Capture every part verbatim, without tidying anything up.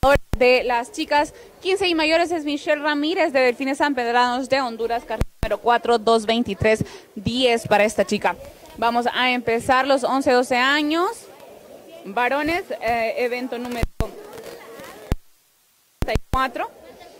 De las chicas quince y mayores es Michelle Ramírez de Delfines San Pedranos de Honduras, carrera número cuatro, dos veintitrés diez para esta chica. Vamos a empezar los once doce años. Varones, eh, evento número treinta y cuatro.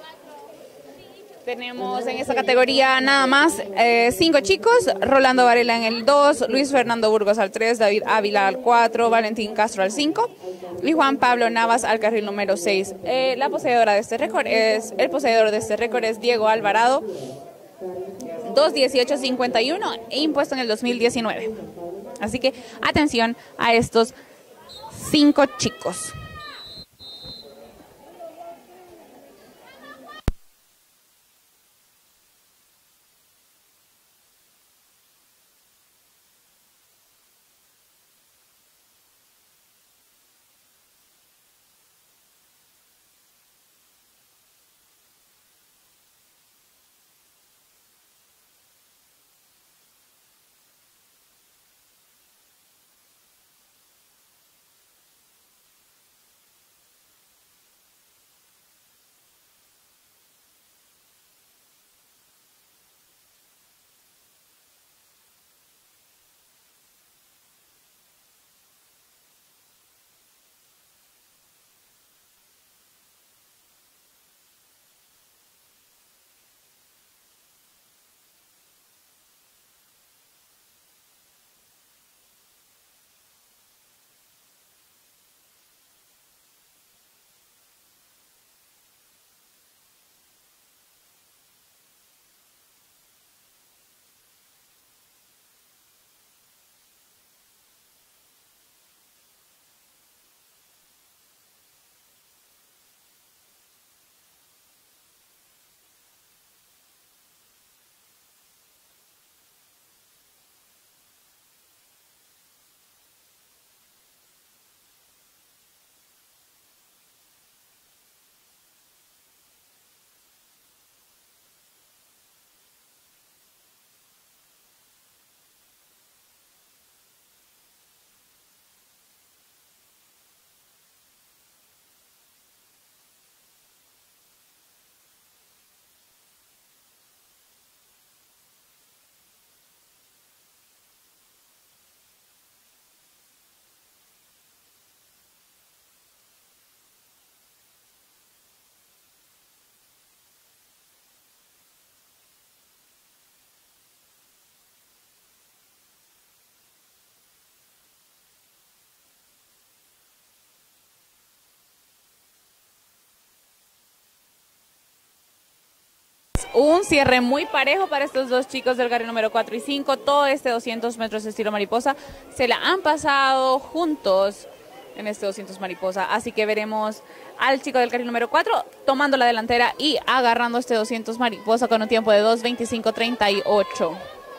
Tenemos en esta categoría nada más eh, cinco chicos: Rolando Varela en el dos, Luis Fernando Burgos al tres, David Ávila al cuatro, Valentín Castro al cinco y Juan Pablo Navas al carril número seis. Eh, la poseedora de este récord es, el poseedor de este récord es Diego Alvarado, dos dieciocho cincuenta y uno, e impuesto en el dos mil diecinueve. Así que atención a estos cinco chicos. Un cierre muy parejo para estos dos chicos del carril número cuatro y cinco. Todo este doscientos metros estilo mariposa se la han pasado juntos en este doscientos mariposa. Así que veremos al chico del carril número cuatro tomando la delantera y agarrando este doscientos mariposa con un tiempo de dos veinticinco treinta y ocho.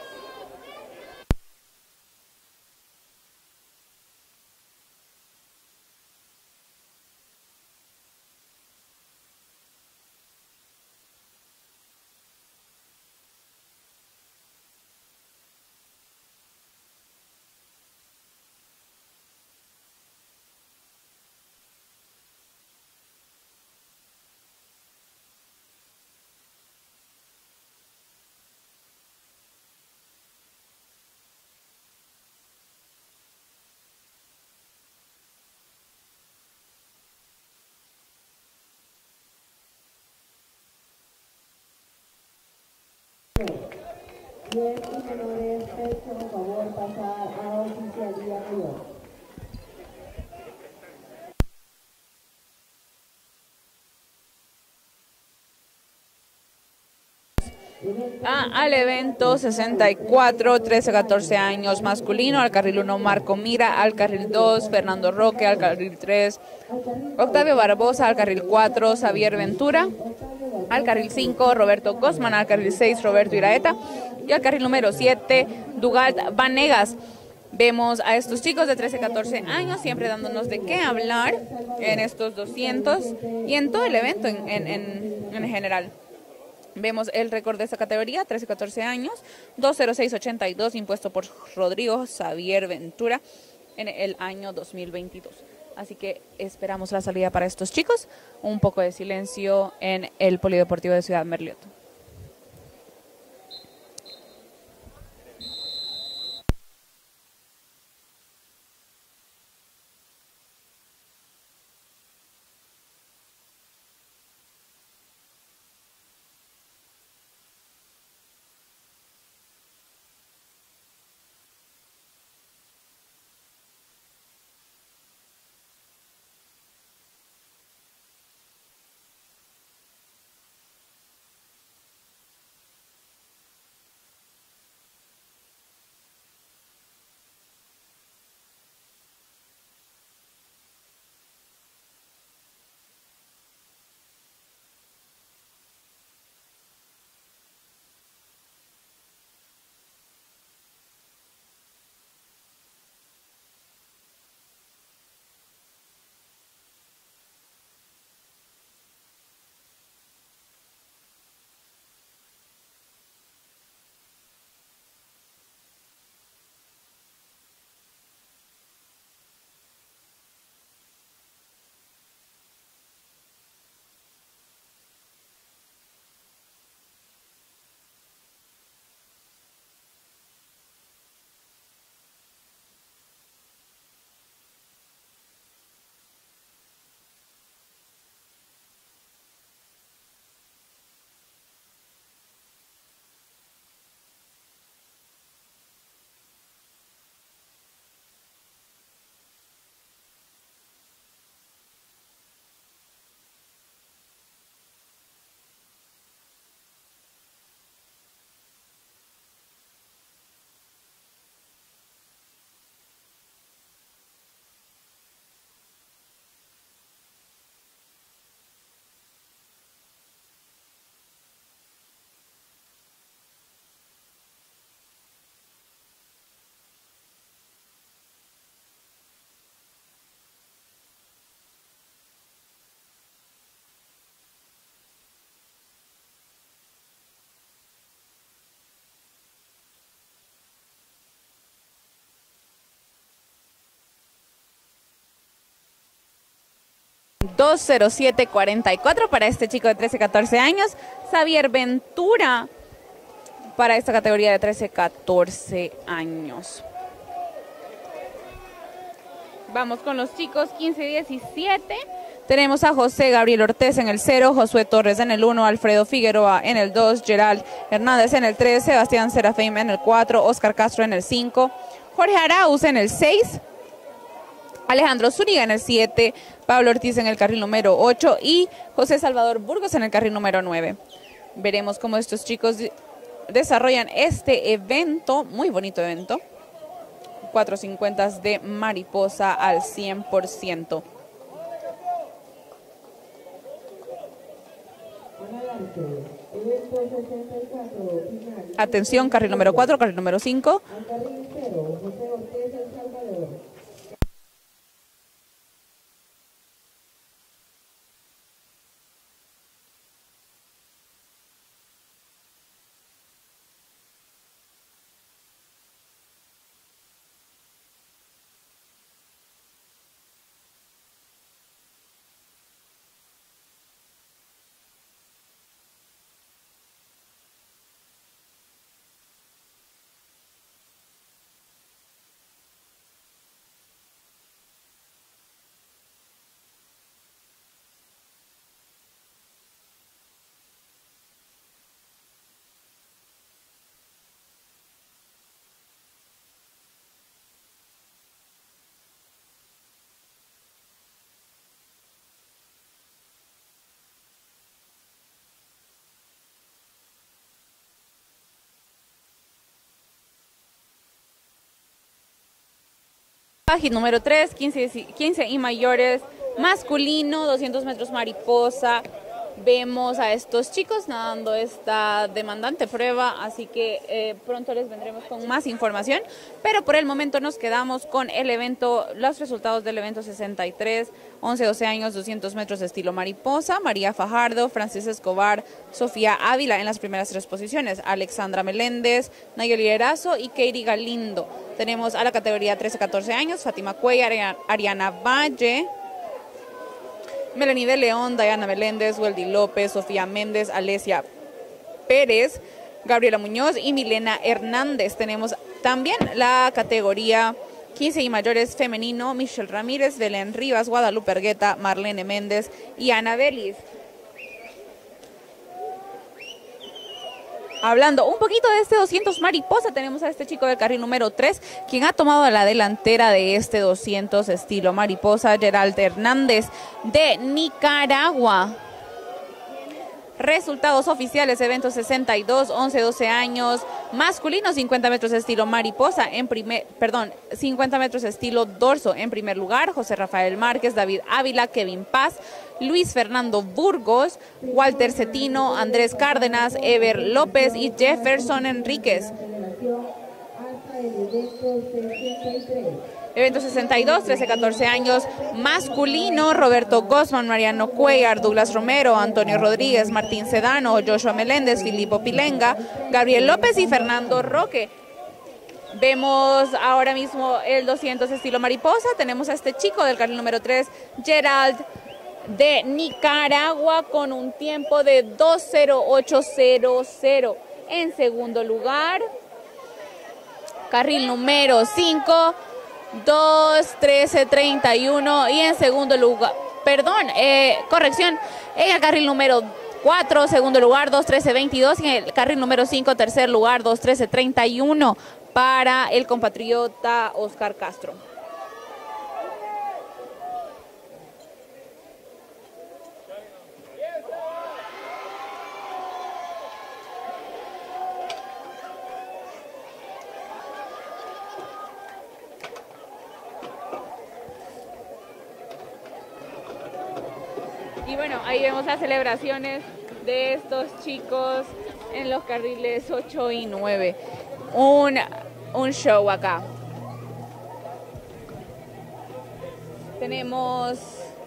Bien, y menores, pecho, por favor, pasar a oficialía mayor. Ah, al evento sesenta y cuatro, trece a catorce años masculino, al carril uno Marco Mira, al carril dos Fernando Roque, al carril tres Octavio Barbosa, al carril cuatro Xavier Ventura, al carril cinco Roberto Cosman, al carril seis Roberto Iraeta y al carril número siete Dugald Vanegas. Vemos a estos chicos de trece a catorce años siempre dándonos de qué hablar en estos doscientos y en todo el evento en, en, en, en general. Vemos el récord de esta categoría, trece a catorce años, dos cero seis ochenta y dos, impuesto por Rodrigo Xavier Ventura en el año dos mil veintidós. Así que esperamos la salida para estos chicos. Un poco de silencio en el Polideportivo de Ciudad Merliot. dos cero siete cuarenta y cuatro para este chico de trece catorce años. Xavier Ventura para esta categoría de trece catorce años. Vamos con los chicos quince diecisiete. Tenemos a José Gabriel Ortez en el cero, Josué Torres en el uno, Alfredo Figueroa en el dos, Gerald Hernández en el tres, Sebastián Serafim en el cuatro, Oscar Castro en el cinco, Jorge Arauz en el seis, Alejandro Zúñiga en el siete, Pablo Ortiz en el carril número ocho y José Salvador Burgos en el carril número nueve. Veremos cómo estos chicos desarrollan este evento, muy bonito evento. cuatro cincuenta de mariposa al cien por ciento. Atención, carril número cuatro, carril número cinco. Hit número tres, quince, quince y mayores, masculino, doscientos metros mariposa, vemos a estos chicos nadando esta demandante prueba, así que eh, pronto les vendremos con más información, pero por el momento nos quedamos con el evento, los resultados del evento sesenta y tres, once doce años, doscientos metros de estilo mariposa. María Fajardo, Francis Escobar, Sofía Ávila en las primeras tres posiciones, Alexandra Meléndez, Nayeli Erazo y Keiri Galindo. Tenemos a la categoría trece a catorce años, Fátima Cuellar, Ariana Valle, Melanie de León, Diana Meléndez, Weldy López, Sofía Méndez, Alesia Pérez, Gabriela Muñoz y Milena Hernández. Tenemos también la categoría quince y mayores femenino, Michelle Ramírez, Belén Rivas, Guadalupe Argueta, Marlene Méndez y Ana Belis. Hablando un poquito de este doscientos mariposa, tenemos a este chico del carril número tres, quien ha tomado la delantera de este doscientos estilo mariposa, Gerald Hernández de Nicaragua. Resultados oficiales, evento sesenta y dos, once doce años, masculino, cincuenta metros estilo mariposa, en primer, perdón, cincuenta metros estilo dorso en primer lugar, José Rafael Márquez, David Ávila, Kevin Paz, Luis Fernando Burgos, Walter Cetino, Andrés Cárdenas, Ever López y Jefferson Enríquez. Evento sesenta y dos, trece a catorce años, masculino, Roberto Gosman, Mariano Cuellar, Douglas Romero, Antonio Rodríguez, Martín Sedano, Joshua Meléndez, Filipo Pilenga, Gabriel López y Fernando Roque. Vemos ahora mismo el doscientos estilo mariposa, tenemos a este chico del carril número tres, Gerald de Nicaragua, con un tiempo de dos cero ocho cero cero. En segundo lugar, carril número cinco, dos trece treinta y uno, y en segundo lugar, perdón, eh, corrección, en el carril número cuatro, segundo lugar, dos trece veintidós, y en el carril número cinco, tercer lugar, dos trece treinta y uno para el compatriota Oscar Castro. Y bueno, ahí vemos las celebraciones de estos chicos en los carriles ocho y nueve. Un, un show acá. Tenemos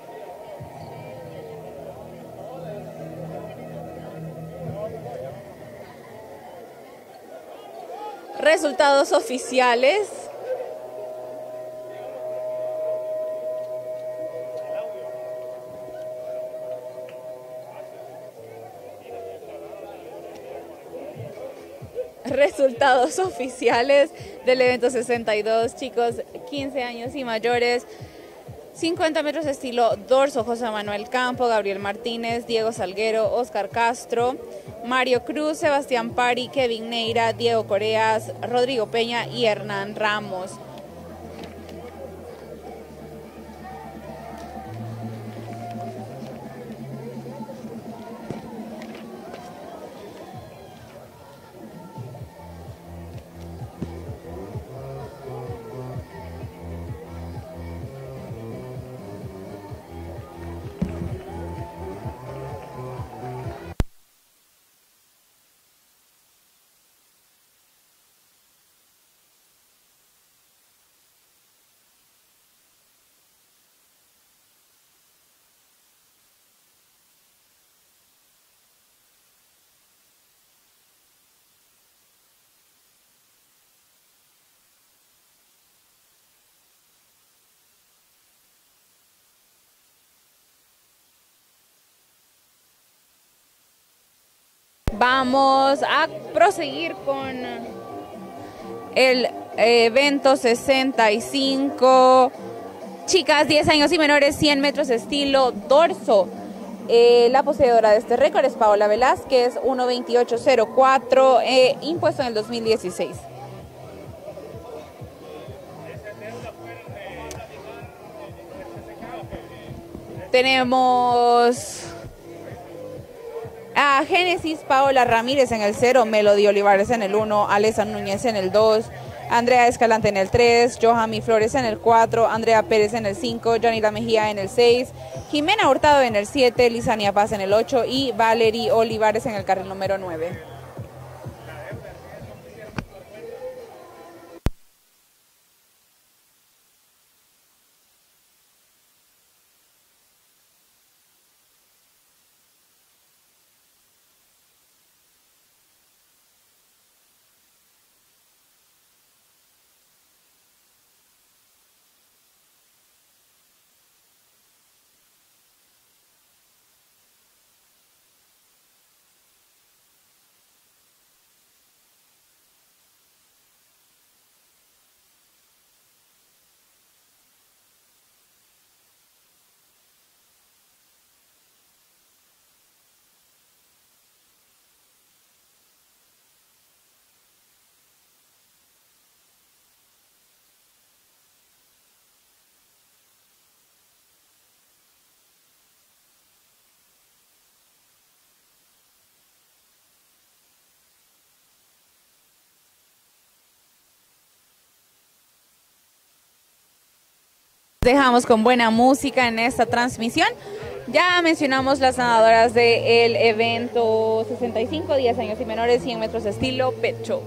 resultados oficiales. Resultados oficiales del evento sesenta y dos, chicos quince años y mayores, cincuenta metros estilo dorso, José Manuel Campo, Gabriel Martínez, Diego Salguero, Oscar Castro, Mario Cruz, Sebastián Pari, Kevin Neira, Diego Coreas, Rodrigo Peña y Hernán Ramos. Vamos a proseguir con el evento sesenta y cinco. Chicas, diez años y menores, cien metros estilo dorso. Eh, la poseedora de este récord es Paola Velázquez, uno veintiocho cero cuatro, eh, impuesto en el dos mil dieciséis. Tenemos a Génesis Paola Ramírez en el cero, Melody Olivares en el uno, Alesa Núñez en el dos, Andrea Escalante en el tres, Johanny Flores en el cuatro, Andrea Pérez en el cinco, Yanila Mejía en el seis, Jimena Hurtado en el siete, Lizania Paz en el ocho y Valerie Olivares en el carril número nueve. Dejamos con buena música en esta transmisión. Ya mencionamos las ganadoras del evento sesenta y cinco, diez años y menores, cien metros estilo Pet Show.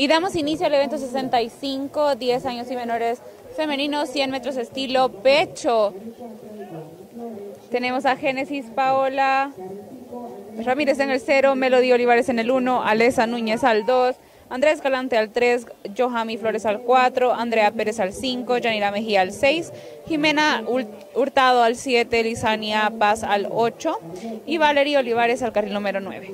Y damos inicio al evento sesenta y cinco, diez años y menores femeninos, cien metros estilo pecho. Tenemos a Génesis Paola Ramírez en el cero, Melody Olivares en el uno, Alesa Núñez al dos, Andrea Escalante al tres, Johami Flores al cuatro, Andrea Pérez al cinco, Yanira Mejía al seis, Jimena Hurtado al siete, Lizania Paz al ocho y Valeria Olivares al carril número nueve.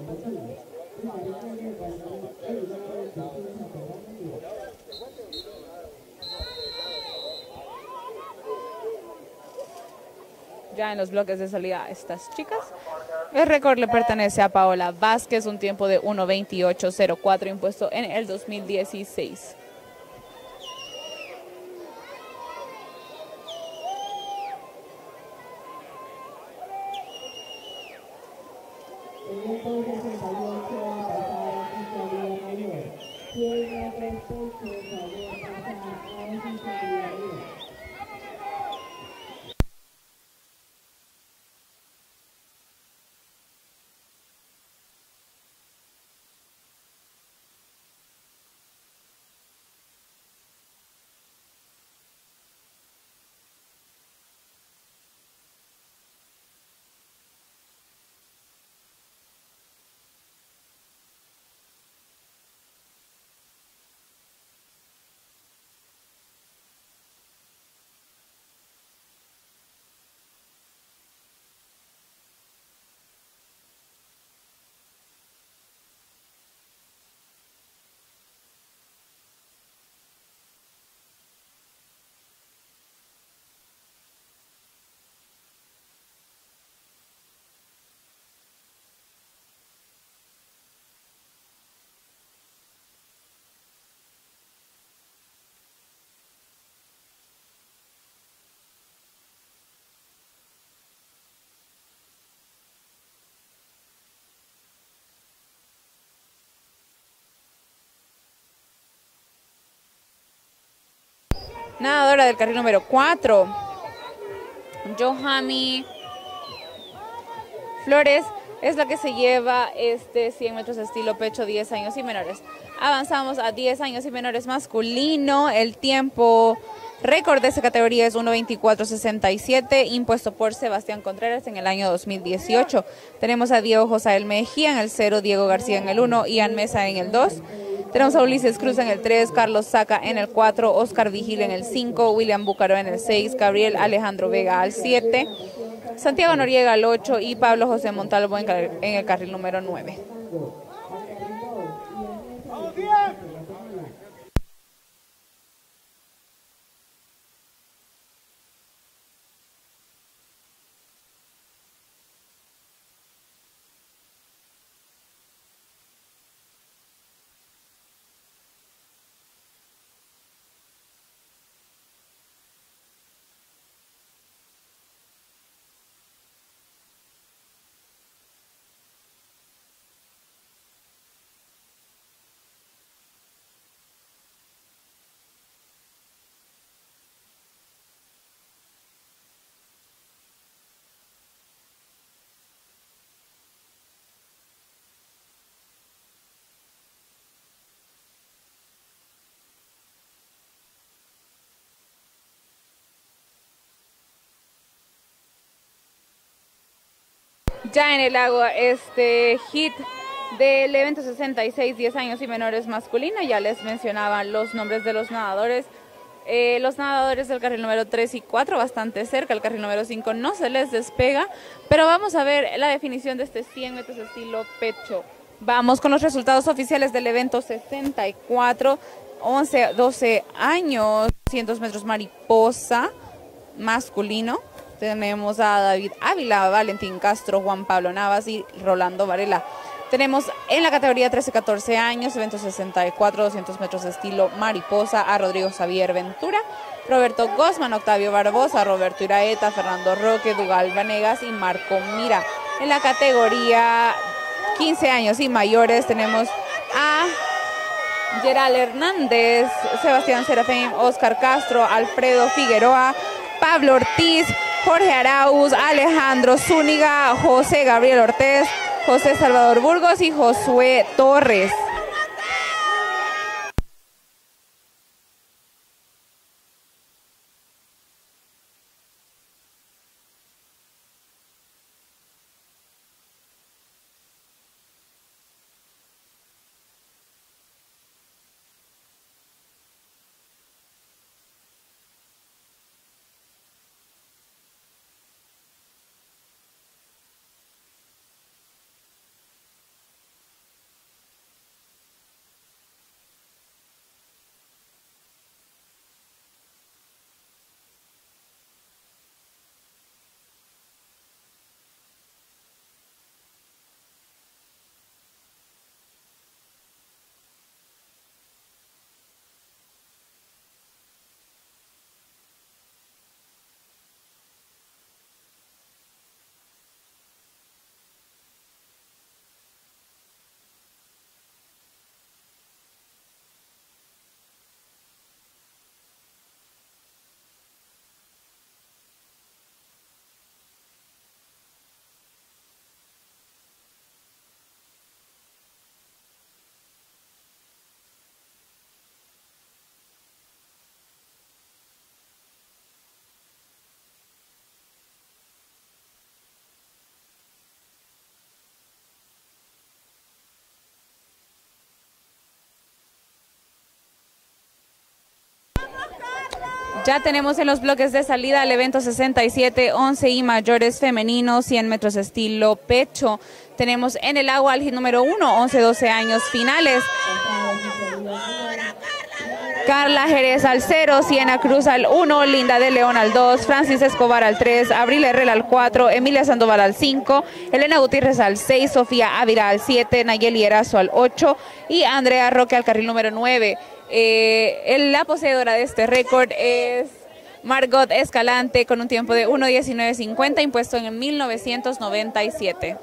Ya en los bloques de salida estas chicas. El récord le pertenece a Paola Vázquez, un tiempo de uno veintiocho cero cuatro impuesto en el dos mil dieciséis. Nadadora del carril número cuatro, Johami Flores, es la que se lleva este cien metros estilo pecho, diez años y menores. Avanzamos a diez años y menores masculino. El tiempo récord de esa categoría es uno veinticuatro sesenta y siete, impuesto por Sebastián Contreras en el año dos mil dieciocho. Tenemos a Diego Josael Mejía en el cero, Diego García en el uno, Ian Mesa en el dos. Tenemos a Ulises Cruz en el tres, Carlos Saca en el cuatro, Oscar Vigil en el cinco, William Búcaro en el seis, Gabriel Alejandro Vega al siete, Santiago Noriega al ocho y Pablo José Montalvo en el carril número nueve. Ya en el agua, este hit del evento sesenta y seis, diez años y menores masculino, ya les mencionaba los nombres de los nadadores. Eh, los nadadores del carril número tres y cuatro bastante cerca, el carril número cinco no se les despega, pero vamos a ver la definición de este cien metros estilo pecho. Vamos con los resultados oficiales del evento sesenta y cuatro, once, doce años, doscientos metros mariposa masculino. Tenemos a David Ávila, Valentín Castro, Juan Pablo Navas y Rolando Varela. Tenemos en la categoría trece a catorce años, evento sesenta y cuatro, doscientos metros estilo mariposa, a Rodrigo Xavier Ventura, Roberto Gosman, Octavio Barbosa, Roberto Iraeta, Fernando Roque, Dugal Vanegas y Marco Mira. En la categoría quince años y mayores tenemos a Geral Hernández, Sebastián Serafín, Oscar Castro, Alfredo Figueroa, Pablo Ortiz, Jorge Arauz, Alejandro Zúñiga, José Gabriel Ortiz, José Salvador Burgos y Josué Torres. Ya tenemos en los bloques de salida el evento sesenta y siete, once y mayores femeninos, cien metros estilo pecho. Tenemos en el agua al hit número uno, once doce años finales. Carla Jerez al cero, Siena Cruz al uno, Linda de León al dos, Francis Escobar al tres, Abril Herrera al cuatro, Emilia Sandoval al cinco, Elena Gutiérrez al seis, Sofía Ávila al siete, Nayeli Erazo al ocho y Andrea Roque al carril número nueve. Eh, la poseedora de este récord es Margot Escalante con un tiempo de uno diecinueve cincuenta impuesto en mil novecientos noventa y siete.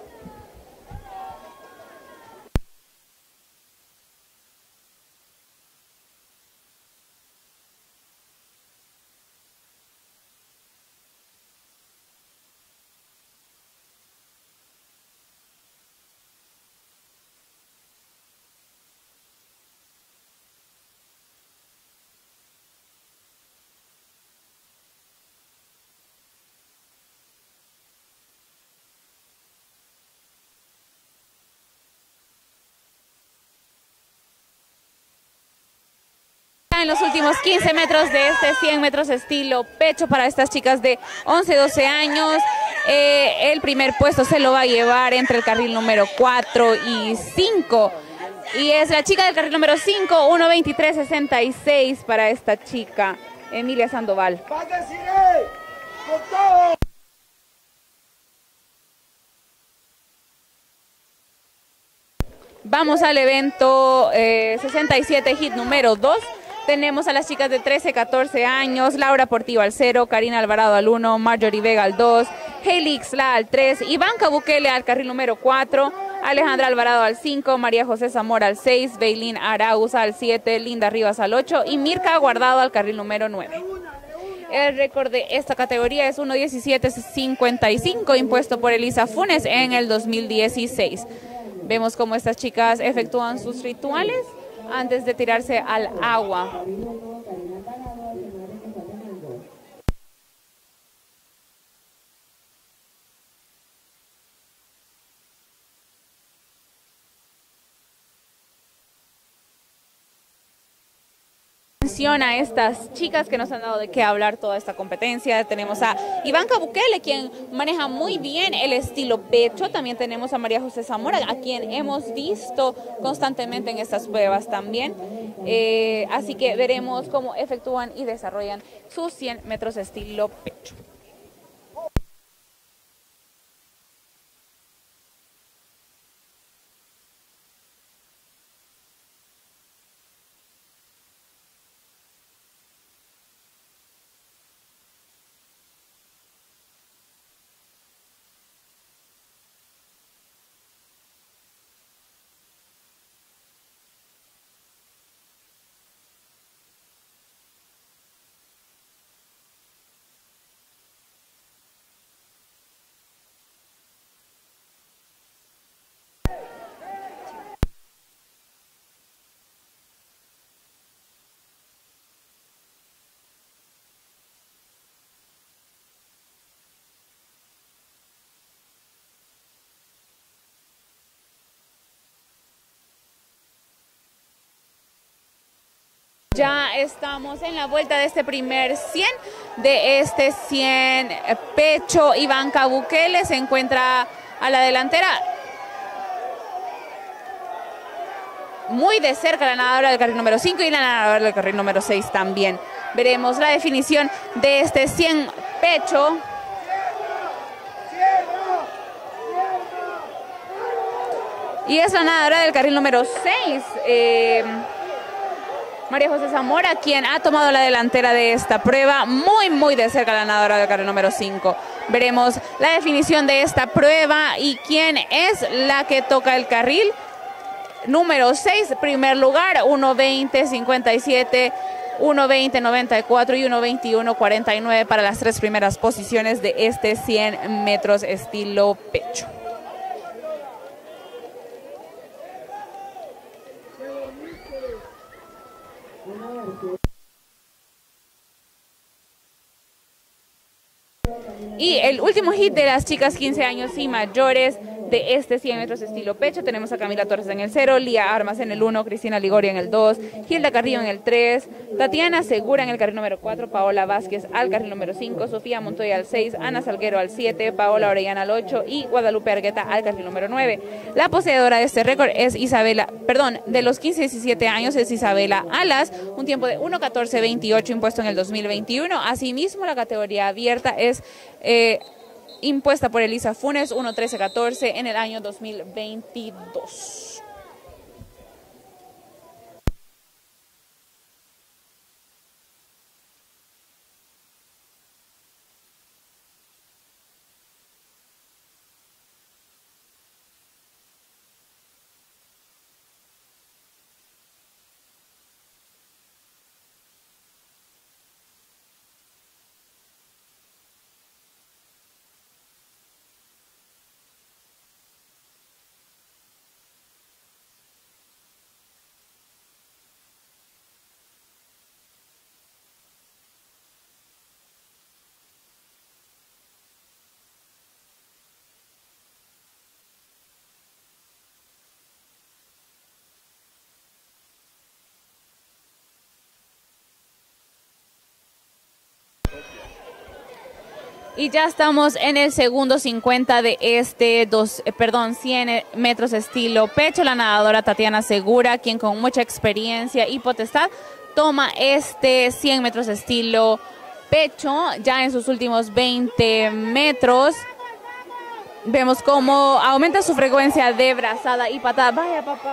En los últimos quince metros de este cien metros estilo pecho para estas chicas de once doce años. Eh, el primer puesto se lo va a llevar entre el carril número cuatro y cinco. Y es la chica del carril número cinco, uno veintitrés sesenta y seis para esta chica, Emilia Sandoval. Vamos al evento eh, sesenta y siete, hit número dos. Tenemos a las chicas de trece catorce años, Laura Portillo al cero, Karina Alvarado al uno, Marjorie Vega al dos, Hailey Ixla al tres, Ivanka Bukele al carril número cuatro, Alejandra Alvarado al cinco, María José Zamora al seis, Beilín Arauza al siete, Linda Rivas al ocho y Mirka Guardado al carril número nueve. El récord de esta categoría es uno diecisiete cincuenta y cinco impuesto por Elisa Funes en el dos mil dieciséis. Vemos cómo estas chicas efectúan sus rituales antes de tirarse al agua. A estas chicas que nos han dado de qué hablar toda esta competencia. Tenemos a Ivanka Bukele, quien maneja muy bien el estilo pecho. También tenemos a María José Zamora, a quien hemos visto constantemente en estas pruebas también. Eh, así que veremos cómo efectúan y desarrollan sus cien metros estilo pecho. Ya estamos en la vuelta de este primer cien, de este cien pecho. Ivanka Bukele se encuentra a la delantera. Muy de cerca la nadadora del carril número cinco y la nadadora del carril número seis también. Veremos la definición de este cien pecho. Y es la nadadora del carril número seis. Eh, María José Zamora, quien ha tomado la delantera de esta prueba, muy, muy de cerca la nadadora del carril número cinco. Veremos la definición de esta prueba y quién es la que toca el carril número seis, primer lugar, uno veinte cincuenta y siete, uno veinte noventa y cuatro y uno veintiuno cuarenta y nueve para las tres primeras posiciones de este cien metros estilo pecho. Y el último hit de las chicas quince años y mayores de este cien metros estilo pecho. Tenemos a Camila Torres en el cero, Lía Armas en el uno, Cristina Ligoria en el dos, Hilda Carrillo en el tres, Tatiana Segura en el carril número cuatro, Paola Vázquez al carril número cinco, Sofía Montoya al seis, Ana Salguero al siete, Paola Orellana al ocho y Guadalupe Argueta al carril número nueve. La poseedora de este récord es Isabela, perdón, de los quince a diecisiete años es Isabela Alas, un tiempo de uno catorce veintiocho impuesto en el dos mil veintiuno. Asimismo, la categoría abierta es eh, impuesta por Elisa Funes, uno trece catorce en el año dos mil veintidós. Y ya estamos en el segundo cincuenta de este, dos, eh, perdón, cien metros estilo pecho. La nadadora Tatiana Segura, quien con mucha experiencia y potestad toma este cien metros estilo pecho. Ya en sus últimos veinte metros vemos cómo aumenta su frecuencia de brazada y patada. Vaya, papá.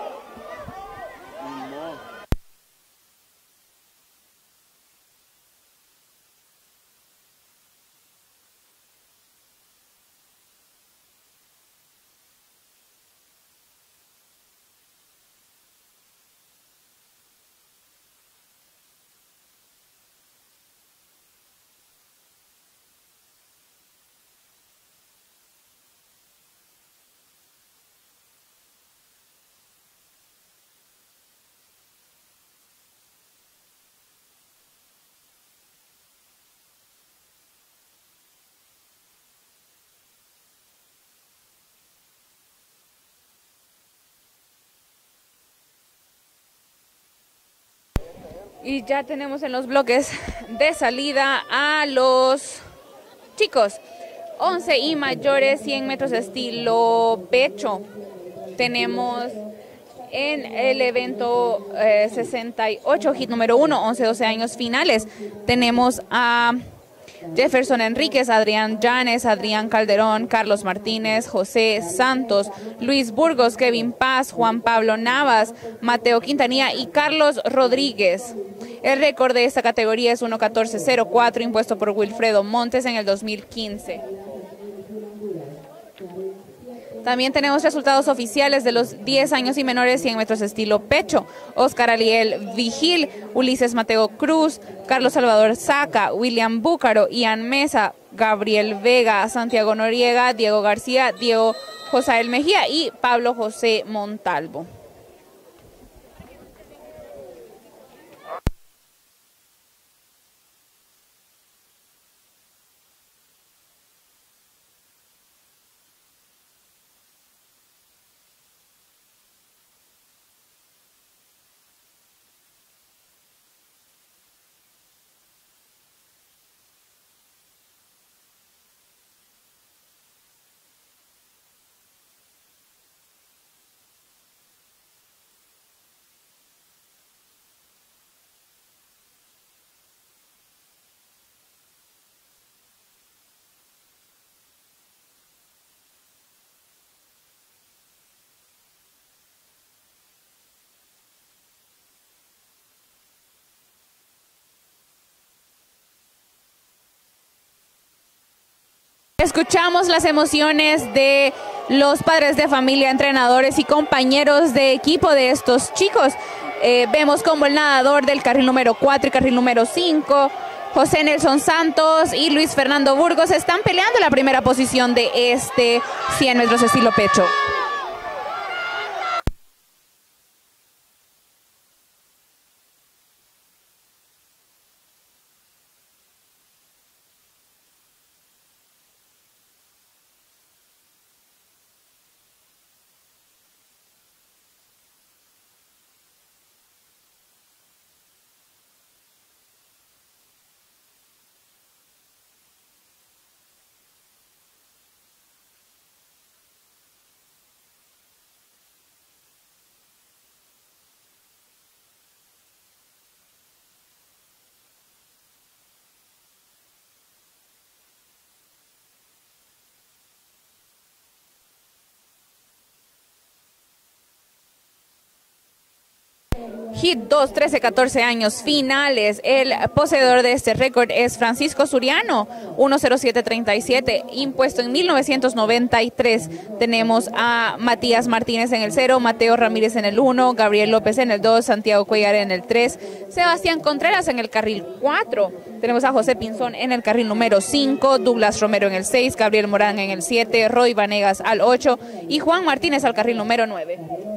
Y ya tenemos en los bloques de salida a los chicos once y mayores, cien metros estilo pecho. Tenemos en el evento eh, sesenta y ocho, hit número uno, once doce años finales. Tenemos a Jefferson Enríquez, Adrián Llanes, Adrián Calderón, Carlos Martínez, José Santos, Luis Burgos, Kevin Paz, Juan Pablo Navas, Mateo Quintanilla y Carlos Rodríguez. El récord de esta categoría es uno catorce cero cuatro, impuesto por Wilfredo Montes en el dos mil quince. También tenemos resultados oficiales de los diez años y menores, cien metros estilo pecho. Oscar Aliel Vigil, Ulises Mateo Cruz, Carlos Salvador Saca, William Búcaro, Ian Mesa, Gabriel Vega, Santiago Noriega, Diego García, Diego Josael Mejía y Pablo José Montalvo. Escuchamos las emociones de los padres de familia, entrenadores y compañeros de equipo de estos chicos. Eh, vemos como el nadador del carril número cuatro y carril número cinco, José Nelson Santos y Luis Fernando Burgos, están peleando la primera posición de este cien metros estilo pecho. Hit dos, trece catorce años finales. El poseedor de este récord es Francisco Suriano, uno cero siete treinta y siete, impuesto en mil novecientos noventa y tres. Tenemos a Matías Martínez en el cero, Mateo Ramírez en el uno, Gabriel López en el dos, Santiago Cuellar en el tres, Sebastián Contreras en el carril cuatro. Tenemos a José Pinzón en el carril número cinco, Douglas Romero en el seis, Gabriel Morán en el siete, Roy Vanegas al ocho y Juan Martínez al carril número nueve.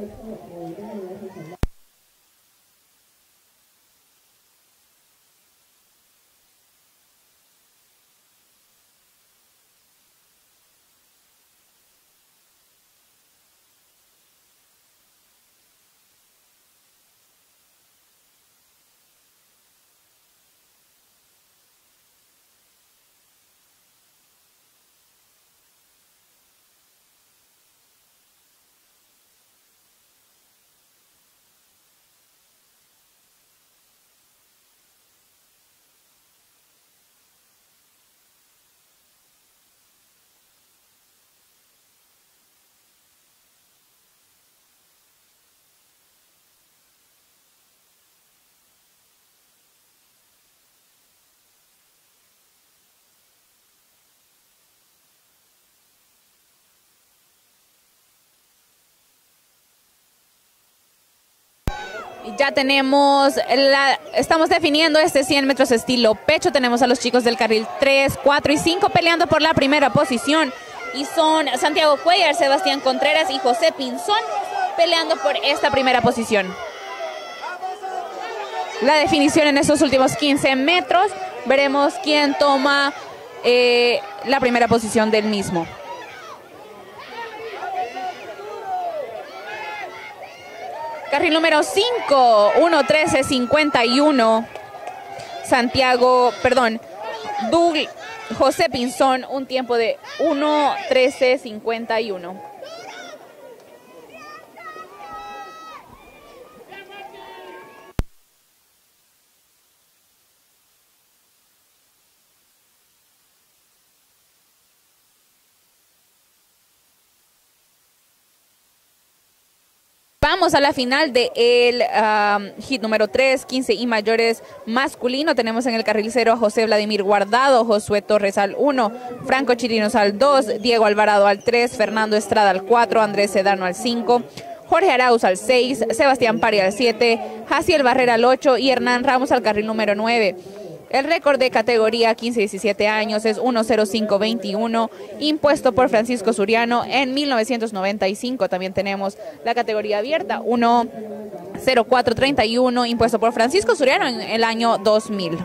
Ya tenemos, la, estamos definiendo este cien metros estilo pecho. Tenemos a los chicos del carril tres, cuatro y cinco peleando por la primera posición. Y son Santiago Cuellar, Sebastián Contreras y José Pinzón peleando por esta primera posición. La definición en estos últimos quince metros. Veremos quién toma eh, la primera posición del mismo. Carril número cinco, uno trece cincuenta y uno. Santiago, perdón, Douglas, José Pinzón, un tiempo de uno trece cincuenta y uno. Vamos a la final del de um, hit número tres, quince y mayores masculino. Tenemos en el carril cero a José Vladimir Guardado, Josué Torres al uno, Franco Chirinos al dos, Diego Alvarado al tres, Fernando Estrada al cuatro, Andrés Sedano al cinco, Jorge Arauz al seis, Sebastián Pari al siete, Jaciel Barrera al ocho y Hernán Ramos al carril número nueve. El récord de categoría quince a diecisiete años es uno cero cinco veintiuno, impuesto por Francisco Suriano en mil novecientos noventa y cinco. También tenemos la categoría abierta uno cero cuatro treinta y uno, impuesto por Francisco Suriano en el año dos mil.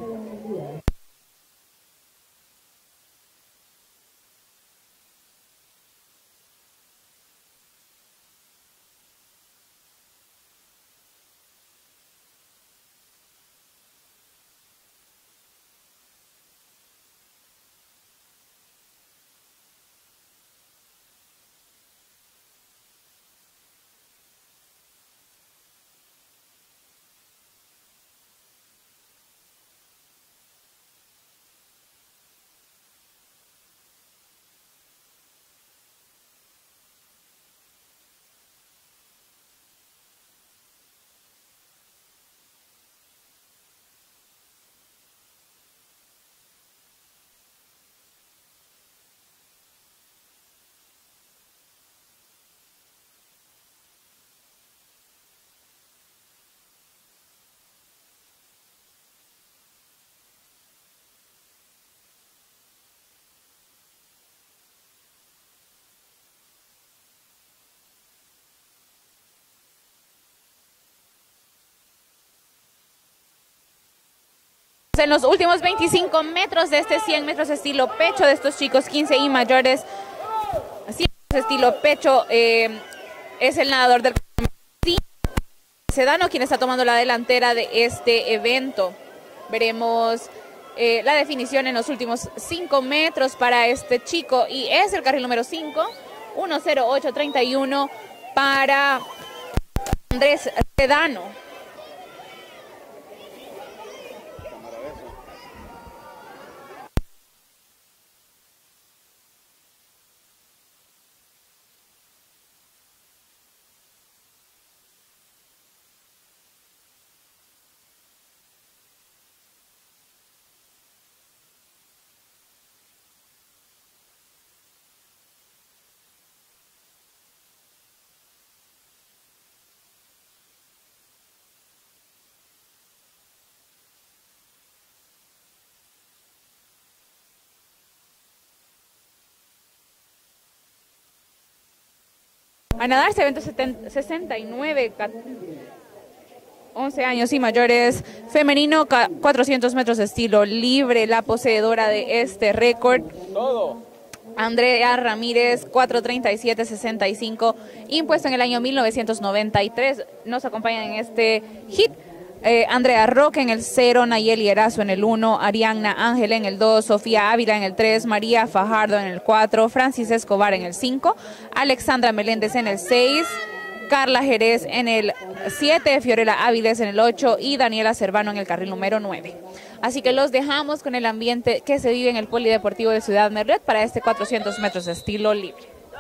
En los últimos veinticinco metros de este cien metros estilo pecho de estos chicos quince y mayores, cien metros estilo pecho, eh, es el nadador del Sedano quien está tomando la delantera de este evento. Veremos eh, la definición en los últimos cinco metros para este chico y es el carril número cinco, uno cero ocho treinta y uno para Andrés Sedano. A nadarse evento sesenta y nueve, once años y mayores, femenino, cuatrocientos metros de estilo libre, la poseedora de este récord. Todo. Andrea Ramírez, cuatro treinta y siete sesenta y cinco, impuesto en el año mil novecientos noventa y tres. Nos acompañan en este hit eh, Andrea Roque en el cero, Nayeli Erazo en el uno, Arianna Ángel en el dos, Sofía Ávila en el tres, María Fajardo en el cuatro, Francis Escobar en el cinco, Alexandra Meléndez en el seis, Carla Jerez en el siete, Fiorella Áviles en el ocho y Daniela Cervano en el carril número nueve. Así que los dejamos con el ambiente que se vive en el Polideportivo de Ciudad Merliot para este cuatrocientos metros de estilo libre.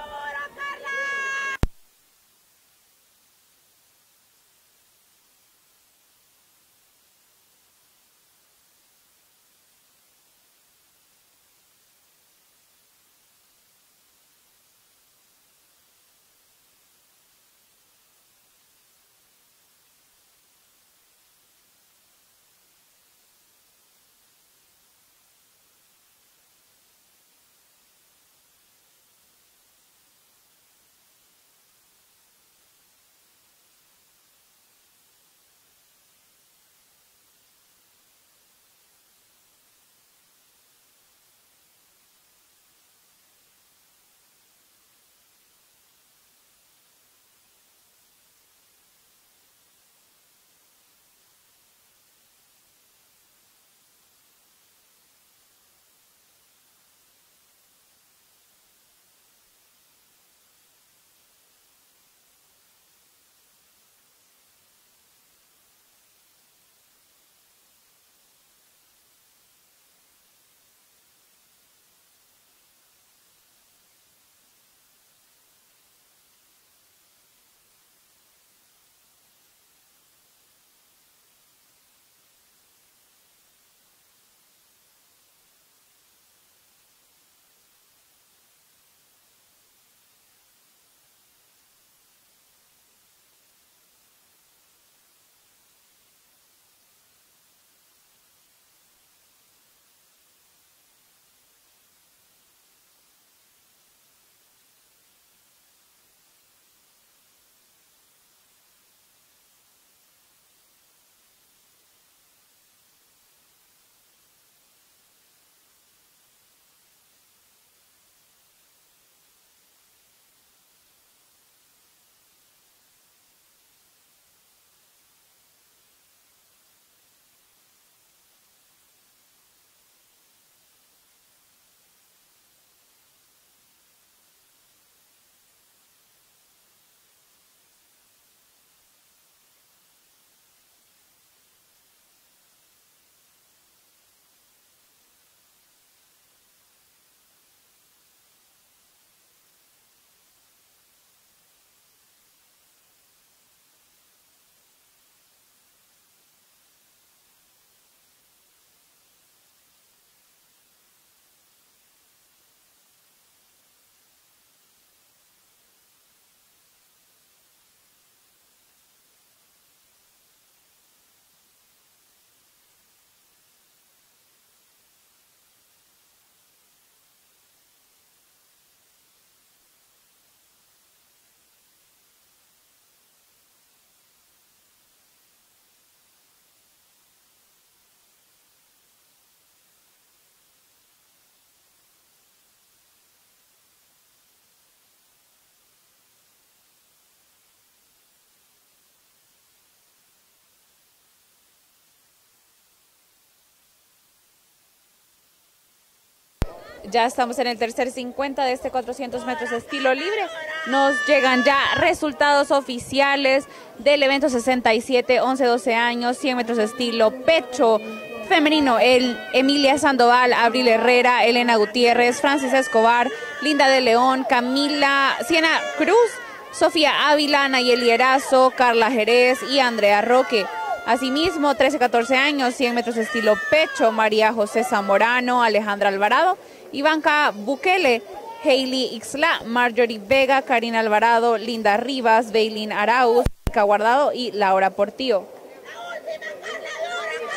Ya estamos en el tercer cincuenta de este cuatrocientos metros de estilo libre. Nos llegan ya resultados oficiales del evento sesenta y siete, once doce años, cien metros de estilo pecho femenino. El Emilia Sandoval, Abril Herrera, Elena Gutiérrez, Francis Escobar, Linda de León, Camila Siena Cruz, Sofía Ávila, Nayeli Erazo, Carla Jerez y Andrea Roque. Asimismo, trece catorce años, cien metros de estilo pecho, María José Zamorano, Alejandra Alvarado, Ivanka Bukele, Hailey Ixla, Marjorie Vega, Karina Alvarado, Linda Rivas, Beilín Arauz, Guardado y Laura Portillo.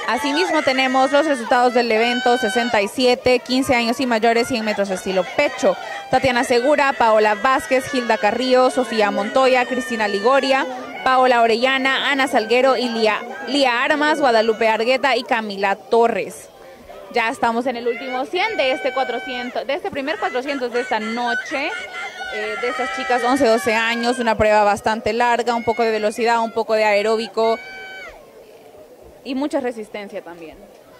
Asimismo tenemos los resultados del evento sesenta y siete, quince años y mayores, cien metros estilo pecho. Tatiana Segura, Paola Vázquez, Gilda Carrillo, Sofía Montoya, Cristina Ligoria, Paola Orellana, Ana Salguero y Lía, Lía Armas, Guadalupe Argueta y Camila Torres. Ya estamos en el último cien de este cuatrocientos, de este primer cuatrocientos de esta noche. Eh, de estas chicas once, doce años, una prueba bastante larga, un poco de velocidad, un poco de aeróbico y mucha resistencia también.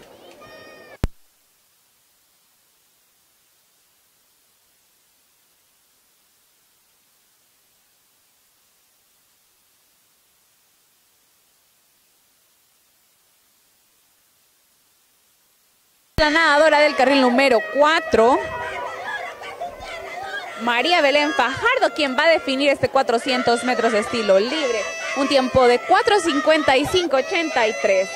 La nadadora del carril número cuatro, María Belén Fajardo, quien va a definir este cuatrocientos metros de estilo libre. Un tiempo de cuatro cincuenta y cinco ochenta y tres.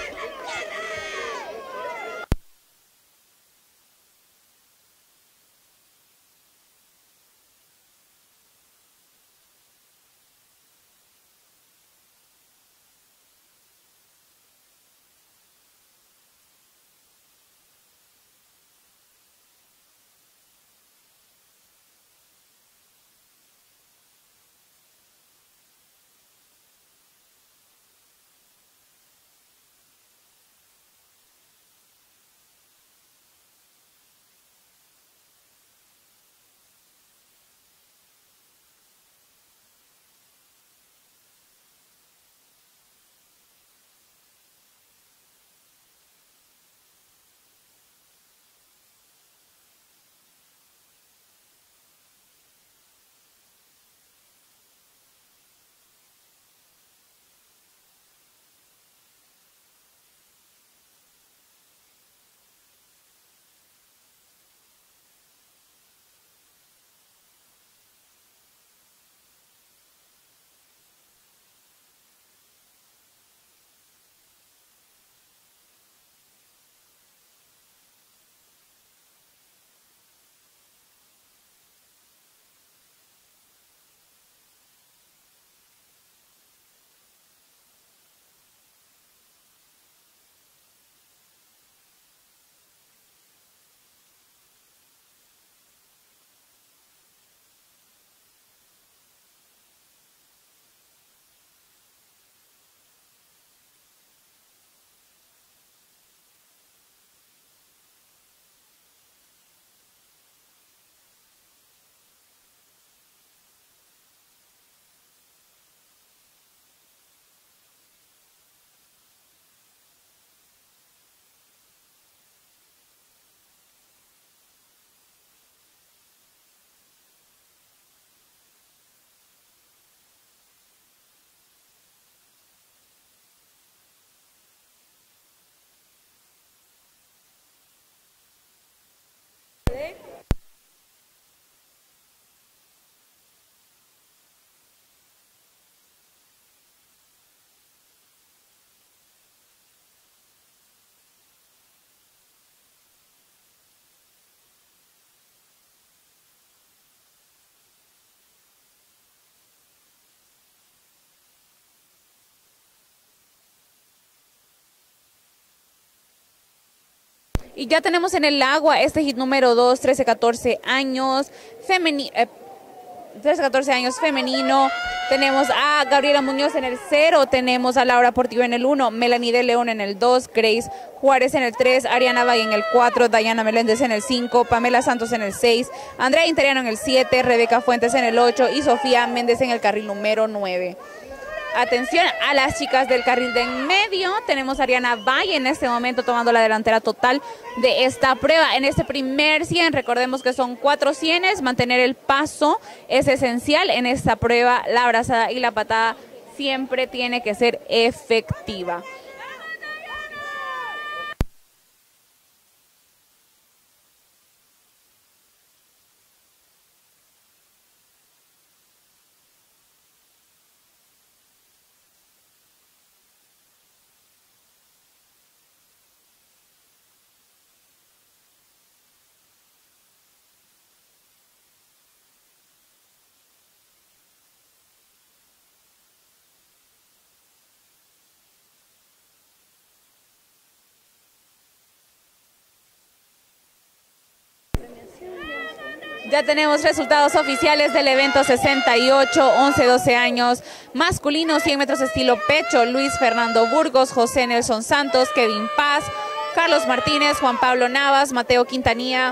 Y ya tenemos en el agua este hit número dos, trece catorce años, femeni eh, trece catorce años femenino. Tenemos a Gabriela Muñoz en el cero, tenemos a Laura Portillo en el uno, Melanie de León en el dos, Grace Juárez en el tres, Ariana Valle en el cuatro, Dayana Meléndez en el cinco, Pamela Santos en el seis, Andrea Interiano en el siete, Rebeca Fuentes en el ocho y Sofía Méndez en el carril número nueve. Atención a las chicas del carril de en medio. Tenemos a Ariana Valle en este momento tomando la delantera total de esta prueba. En este primer cien, recordemos que son cuatro cienes, mantener el paso es esencial en esta prueba. La abrazada y la patada siempre tiene que ser efectiva. Ya tenemos resultados oficiales del evento sesenta y ocho, once doce años. Masculino, cien metros estilo pecho. Luis Fernando Burgos, José Nelson Santos, Kevin Paz, Carlos Martínez, Juan Pablo Navas, Mateo Quintanilla,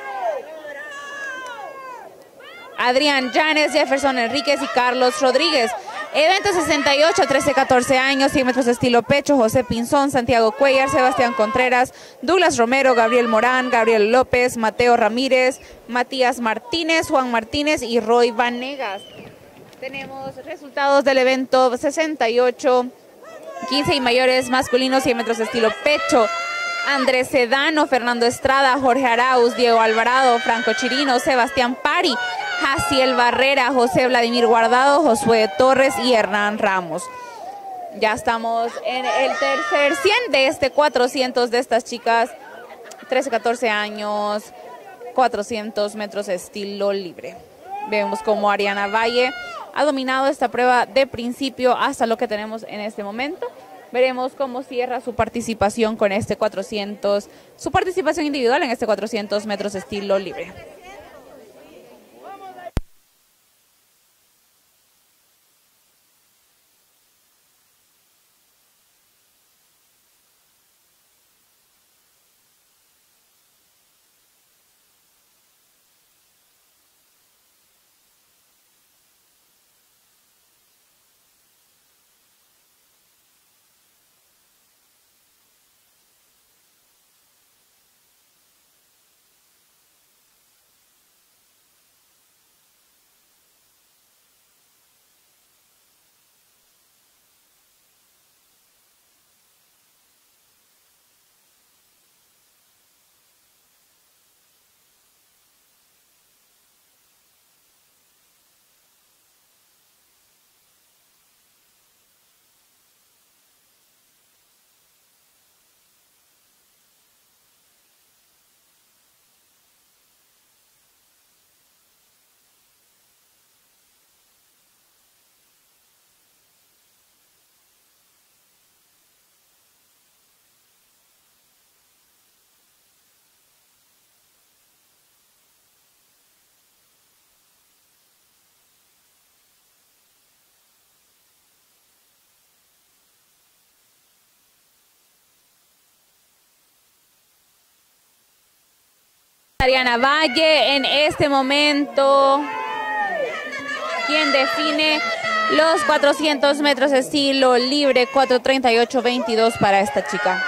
Adrián Llanes, Jefferson Enríquez y Carlos Rodríguez. Evento sesenta y ocho, trece catorce años, cien metros estilo pecho. José Pinzón, Santiago Cuellar, Sebastián Contreras, Douglas Romero, Gabriel Morán, Gabriel López, Mateo Ramírez, Matías Martínez, Juan Martínez y Roy Vanegas. Tenemos resultados del evento sesenta y ocho, quince y mayores masculinos, cien metros estilo pecho. Andrés Sedano, Fernando Estrada, Jorge Arauz, Diego Alvarado, Franco Chirino, Sebastián Pari, Jaciel Barrera, José Vladimir Guardado, Josué Torres y Hernán Ramos. Ya estamos en el tercer cien de este cuatrocientos de estas chicas, trece catorce años, cuatrocientos metros estilo libre. Vemos como Ariana Valle ha dominado esta prueba de principio hasta lo que tenemos en este momento. Veremos cómo cierra su participación con este cuatrocientos, su participación individual en este cuatrocientos metros estilo libre. Ariana Valle en este momento, quien define los cuatrocientos metros estilo libre, cuatro treinta y ocho veintidós para esta chica.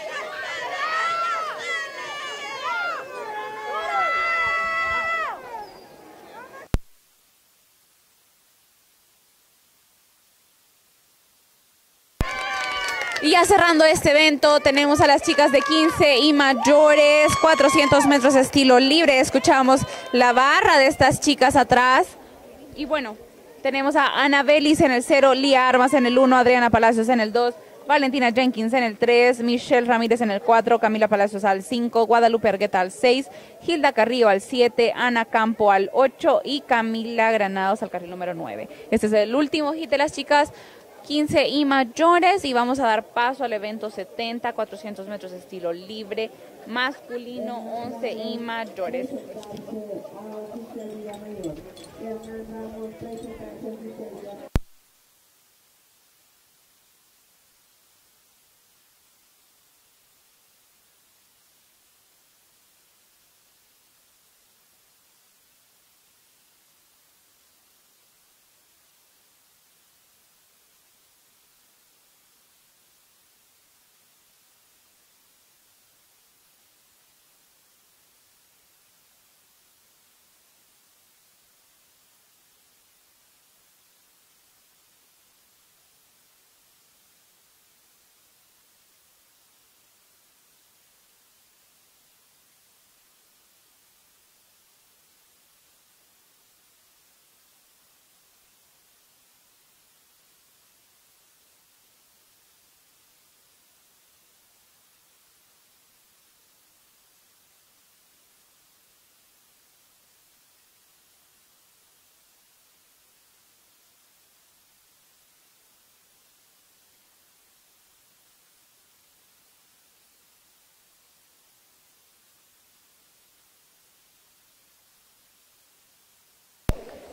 Y ya cerrando este evento, tenemos a las chicas de quince y mayores, cuatrocientos metros estilo libre. Escuchamos la barra de estas chicas atrás. Y bueno, tenemos a Ana Belis en el cero, Lía Armas en el uno, Adriana Palacios en el dos, Valentina Jenkins en el tres, Michelle Ramírez en el cuatro, Camila Palacios al cinco, Guadalupe Argueta al seis, Hilda Carrillo al siete, Ana Campo al ocho y Camila Granados al carril número nueve. Este es el último hit de las chicas quince y mayores y vamos a dar paso al evento setenta, cuatrocientos metros estilo libre, masculino, once y mayores.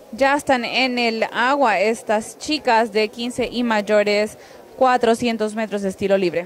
Ya están en el agua estas chicas de quince y mayores, cuatrocientos metros de estilo libre.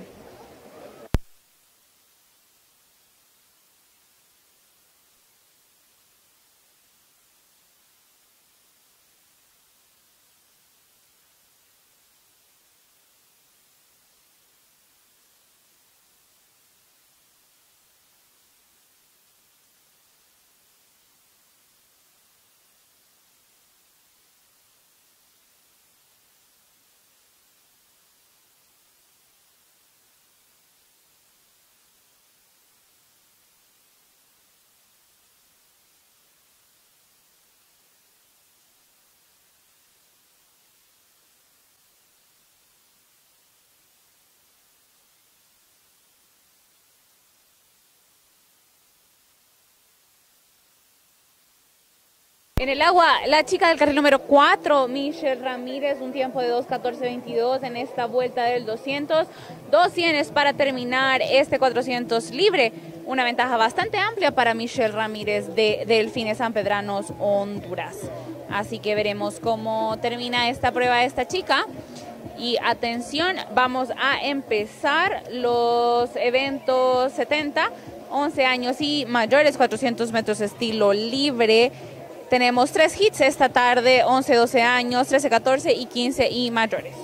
En el agua, la chica del carril número cuatro, Michelle Ramírez, un tiempo de dos catorce veintidós en esta vuelta del doscientos. Dos cienes para terminar este cuatrocientos libre. Una ventaja bastante amplia para Michelle Ramírez de Delfines Sanpedranos, Honduras. Así que veremos cómo termina esta prueba esta chica. Y atención, vamos a empezar los eventos setenta, once años y mayores, cuatrocientos metros estilo libre. Tenemos tres hits esta tarde, once, doce años, trece, catorce y quince y mayores.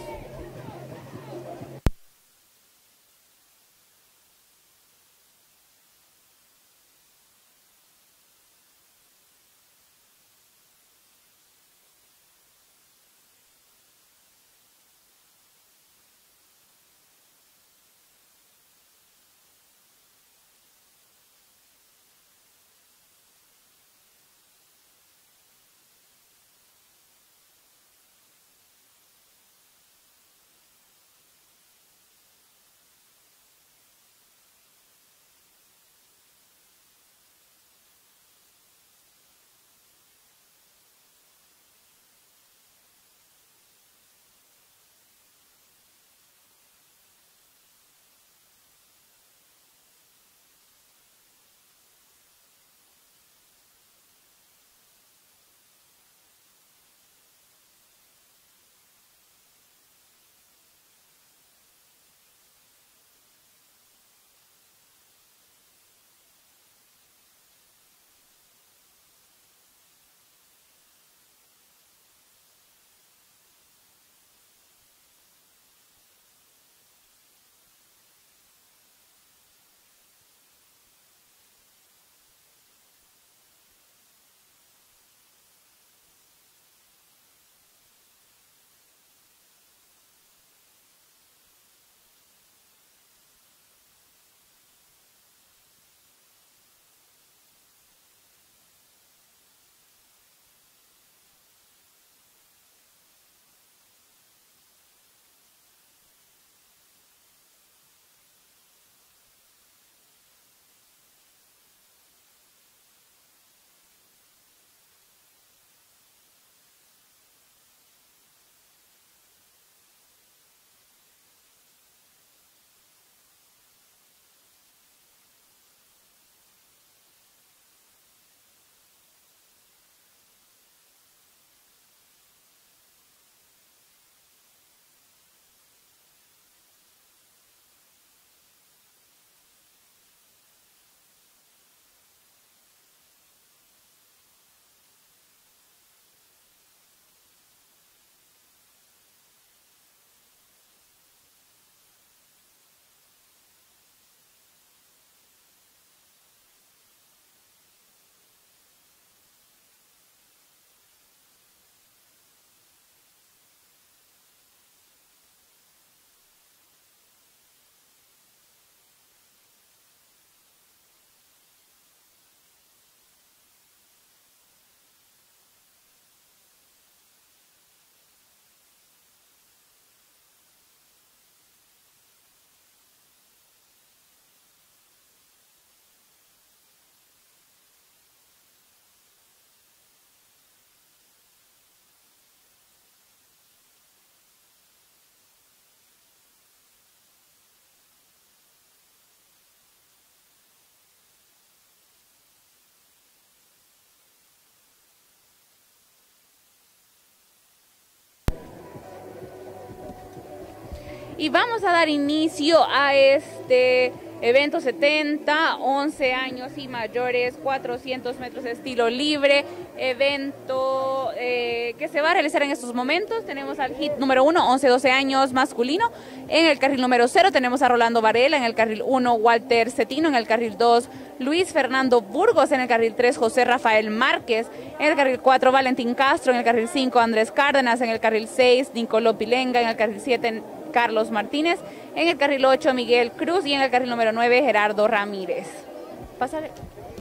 Y vamos a dar inicio a este evento setenta, once años y mayores, cuatrocientos metros de estilo libre, evento eh, que se va a realizar en estos momentos. Tenemos al hit número uno, once doce años masculino. En el carril número cero tenemos a Rolando Varela, en el carril uno, Walter Cetino, en el carril dos, Luis Fernando Burgos, en el carril tres, José Rafael Márquez, en el carril cuatro, Valentín Castro, en el carril cinco, Andrés Cárdenas, en el carril seis, Nicoló Pilenga, en el carril siete, Carlos Martínez, en el carril ocho, Miguel Cruz, y en el carril número nueve, Gerardo Ramírez. Pásale.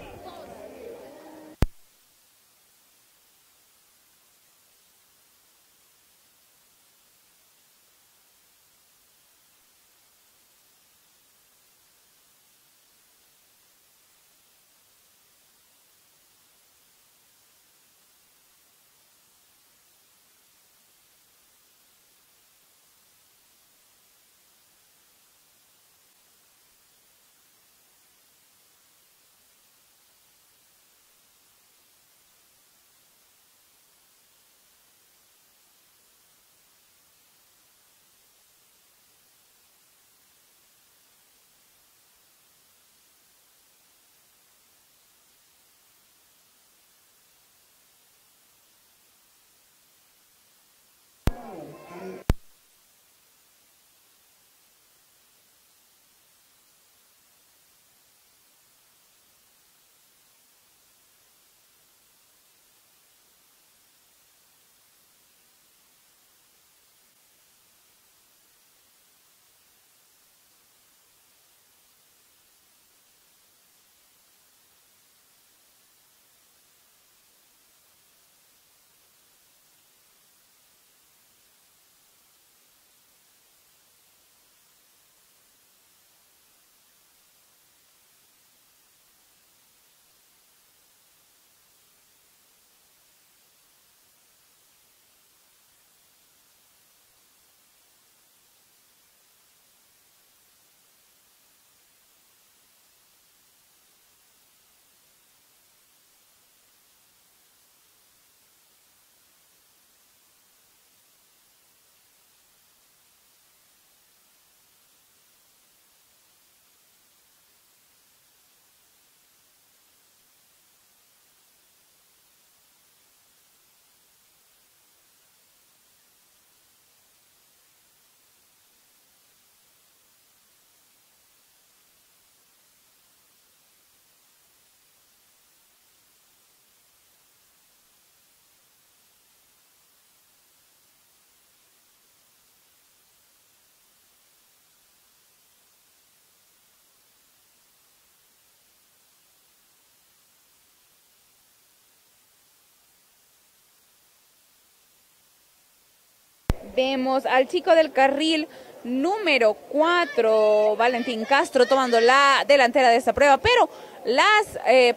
Vemos al chico del carril número cuatro, Valentín Castro, tomando la delantera de esta prueba, pero las eh,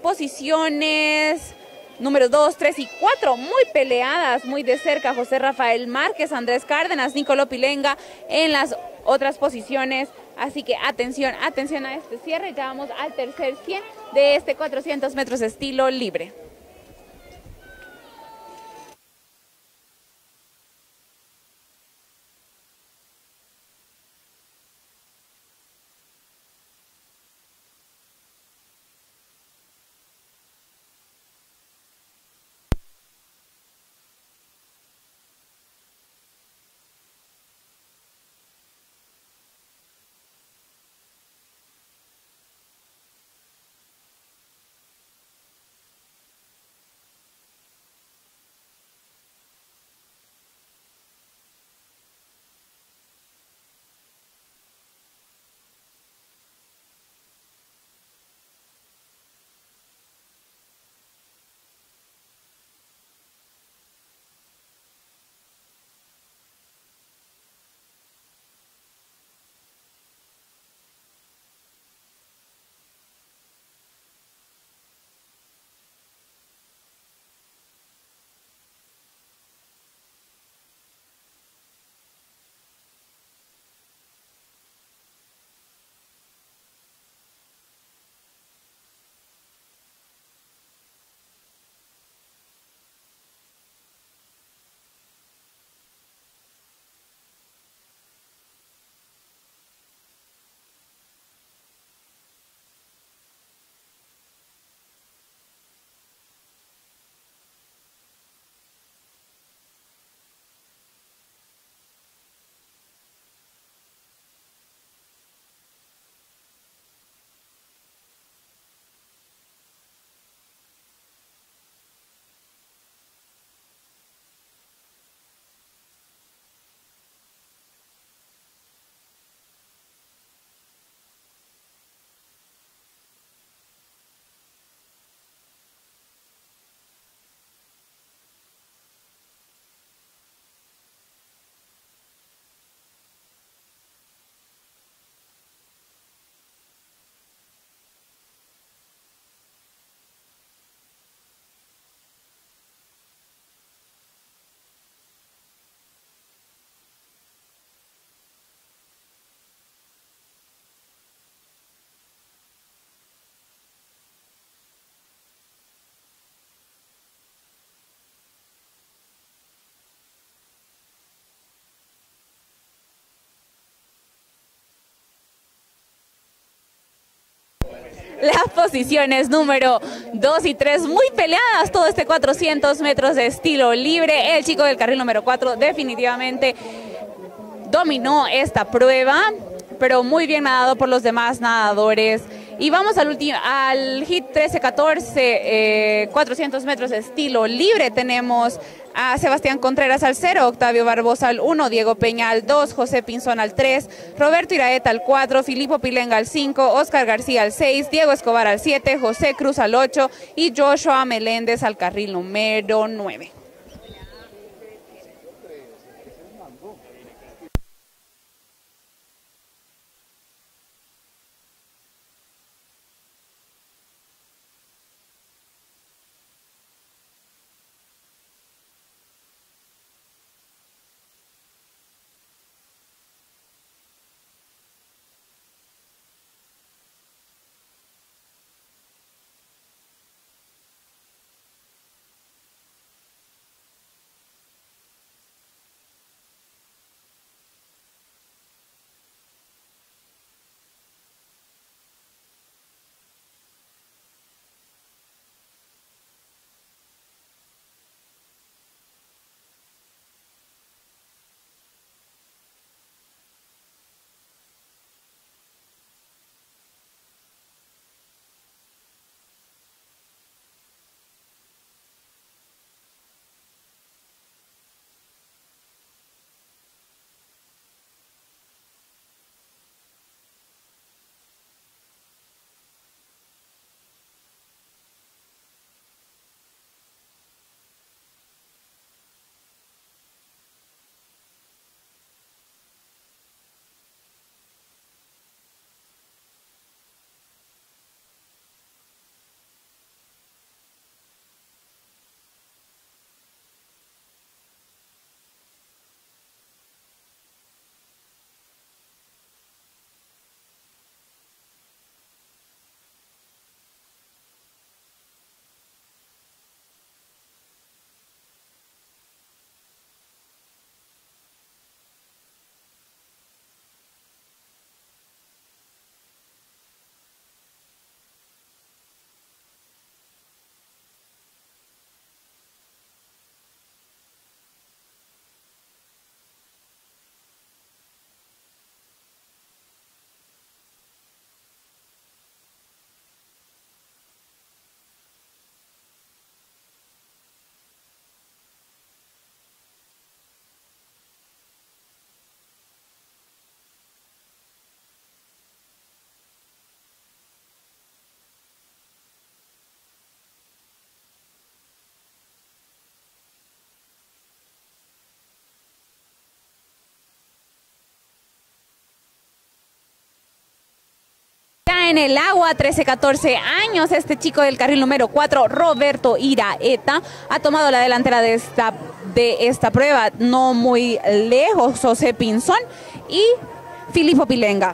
posiciones número dos, tres y cuatro muy peleadas, muy de cerca. José Rafael Márquez, Andrés Cárdenas, Nicoló Pilenga en las otras posiciones. Así que atención, atención a este cierre. Ya vamos al tercer cien de este cuatrocientos metros estilo libre. las posiciones número dos y tres, muy peleadas todo este cuatrocientos metros de estilo libre. El chico del carril número cuatro definitivamente dominó esta prueba, pero muy bien nadado por los demás nadadores. Y vamos al último, al hit trece catorce, eh, cuatrocientos metros de estilo libre. Tenemos a Sebastián Contreras al cero, Octavio Barbosa al uno, Diego Peña al dos, José Pinzón al tres, Roberto Iraeta al cuatro, Filipo Pilenga al cinco, Oscar García al seis, Diego Escobar al siete, José Cruz al ocho y Joshua Meléndez al carril número nueve. En el agua, trece catorce años, este chico del carril número cuatro, Roberto Iraeta, ha tomado la delantera de esta, de esta prueba, no muy lejos, José Pinzón y Filipo Pilenga.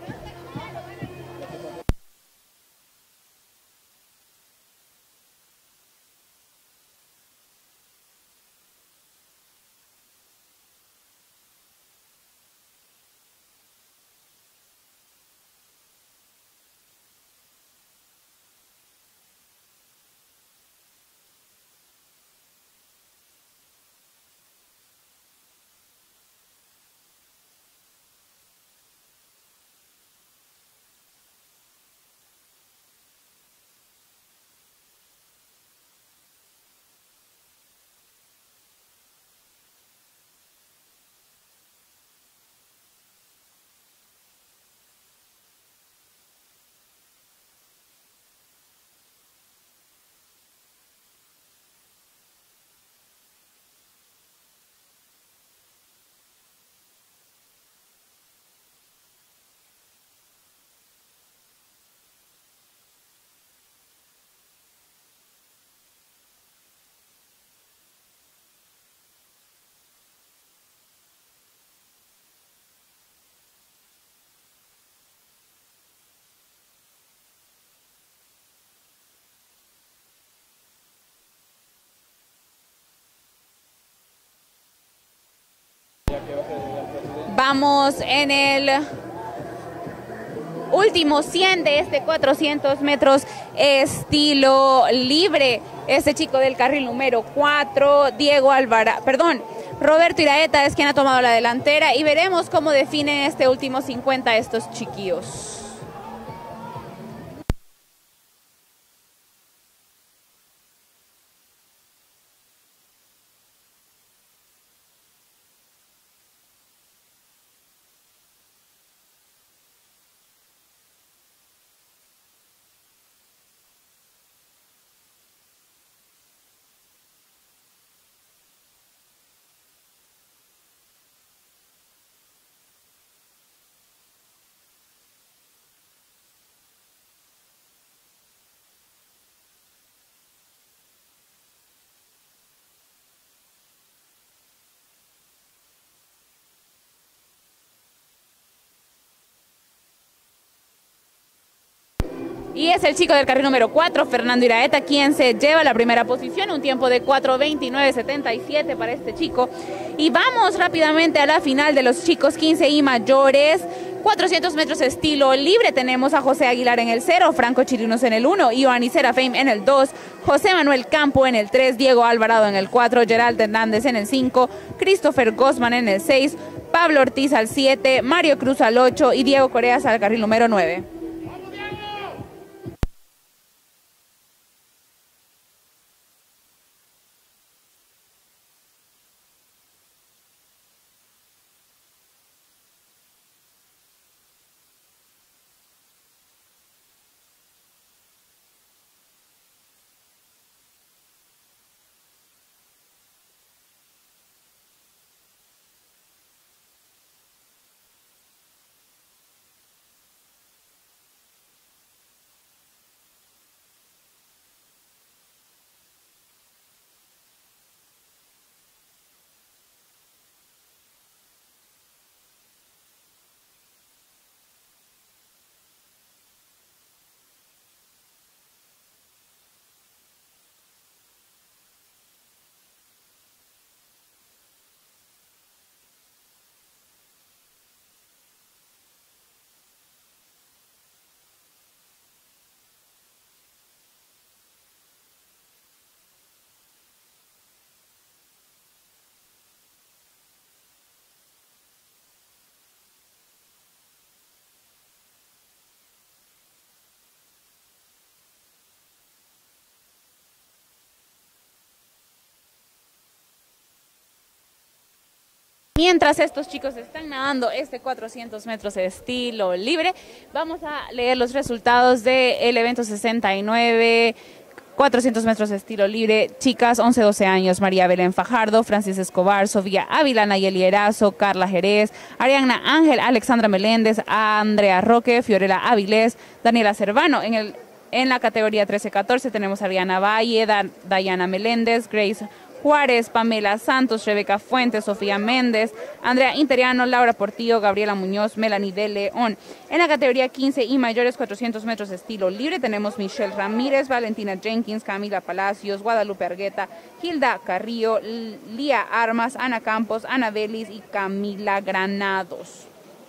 Vamos en el último cien de este cuatrocientos metros estilo libre. Este chico del carril número cuatro, Diego Alvarado, perdón, Roberto Iraeta es quien ha tomado la delantera y veremos cómo definen este último cincuenta estos chiquillos. Y es el chico del carril número cuatro, Fernando Iraeta, quien se lleva la primera posición, un tiempo de cuatro veintinueve setenta y siete para este chico. Y vamos rápidamente a la final de los chicos quince y mayores. cuatrocientos metros estilo libre, tenemos a José Aguilar en el cero, Franco Chirinos en el uno, Ioannis Serafim en el dos, José Manuel Campo en el tres, Diego Alvarado en el cuatro, Gerald Hernández en el cinco, Christopher Gosman en el seis, Pablo Ortiz al siete, Mario Cruz al ocho y Diego Coreas al carril número nueve. Mientras estos chicos están nadando este cuatrocientos metros de estilo libre, vamos a leer los resultados del evento sesenta y nueve, cuatrocientos metros de estilo libre, chicas once doce años, María Belén Fajardo, Francis Escobar, Sofía Ávila, Nayeli Erazo, Carla Jerez, Arianna Ángel, Alexandra Meléndez, Andrea Roque, Fiorella Avilés, Daniela Cervano. En, el, en la categoría trece catorce tenemos a Ariana Valle, da, Dayana Meléndez, Grace Juárez, Pamela Santos, Rebeca Fuentes, Sofía Méndez, Andrea Interiano, Laura Portillo, Gabriela Muñoz, Melanie de León. En la categoría quince y mayores, cuatrocientos metros de estilo libre, tenemos Michelle Ramírez, Valentina Jenkins, Camila Palacios, Guadalupe Argueta, Hilda Carrillo, Lía Armas, Ana Campos, Ana Belis y Camila Granados.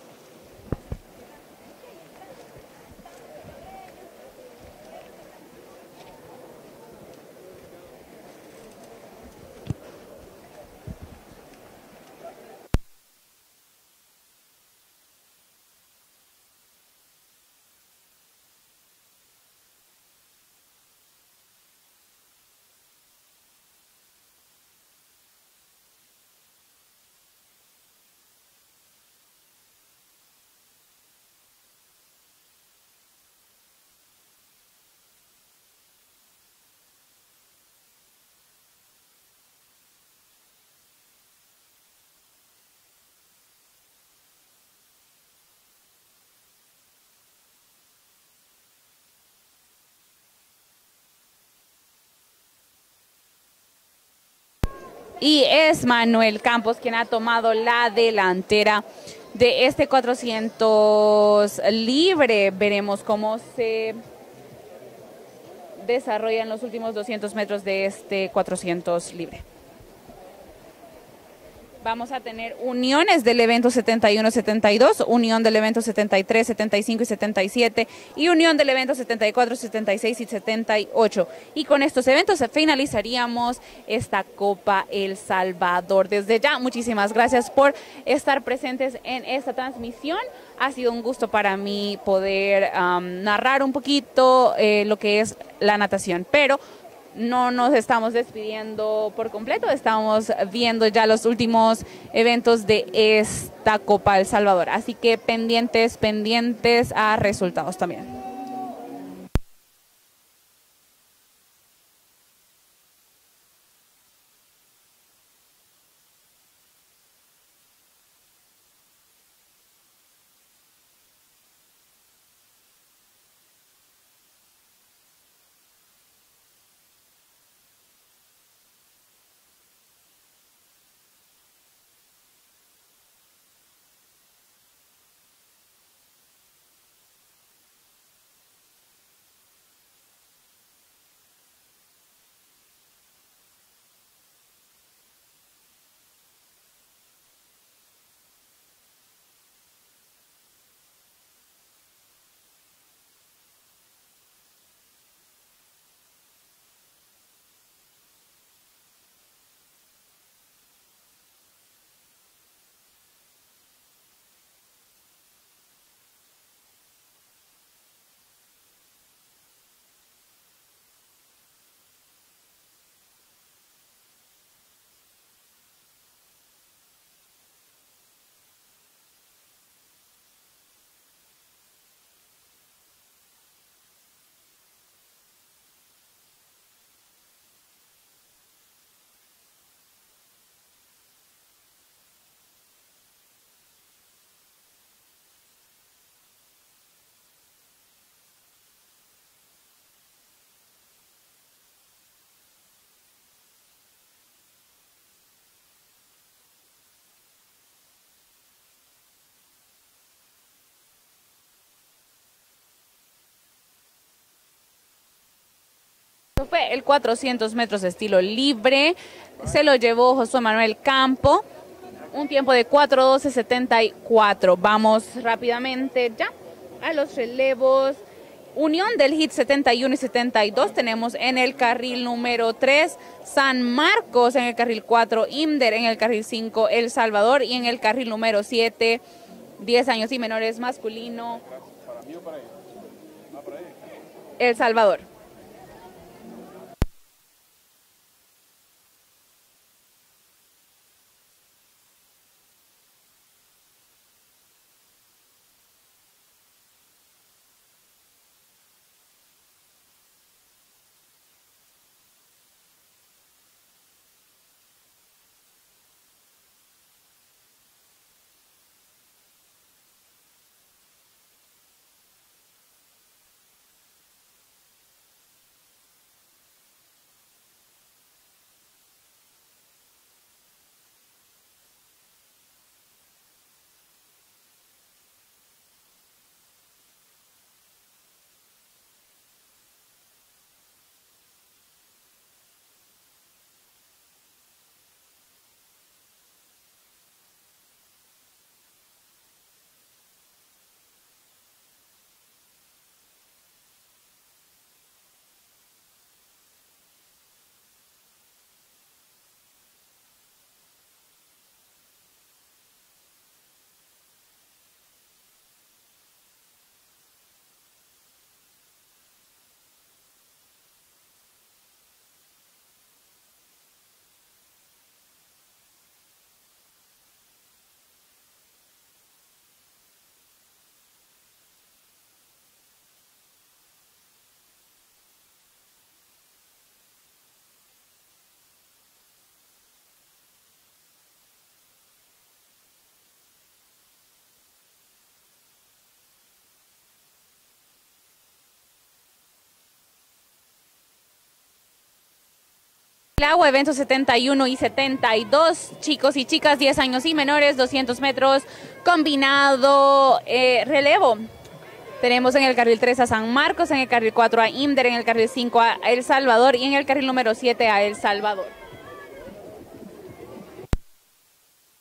Y es Manuel Campos quien ha tomado la delantera de este cuatrocientos libre. Veremos cómo se desarrollan los últimos doscientos metros de este cuatrocientos libre. Vamos a tener uniones del evento setenta y uno setenta y dos, unión del evento setenta y tres, setenta y cinco y setenta y siete y unión del evento setenta y cuatro, setenta y seis y setenta y ocho. Y con estos eventos finalizaríamos esta Copa El Salvador. Desde ya, muchísimas gracias por estar presentes en esta transmisión. Ha sido un gusto para mí poder um, narrar un poquito eh, lo que es la natación, pero no nos estamos despidiendo por completo, estamos viendo ya los últimos eventos de esta Copa El Salvador, así que pendientes, pendientes a resultados también. Fue el cuatrocientos metros de estilo libre, se lo llevó Josué Manuel Campo, un tiempo de cuatro doce setenta y cuatro. Vamos rápidamente ya a los relevos. Unión del H I T setenta y uno y setenta y dos, tenemos en el carril número tres San Marcos, en el carril cuatro I M D E R, en el carril cinco El Salvador y en el carril número siete diez años y menores masculino El Salvador. El agua, eventos setenta y uno y setenta y dos, chicos y chicas, diez años y menores, doscientos metros, combinado, eh, relevo. Tenemos en el carril tres a San Marcos, en el carril cuatro a I M D E R, en el carril cinco a El Salvador y en el carril número siete a El Salvador.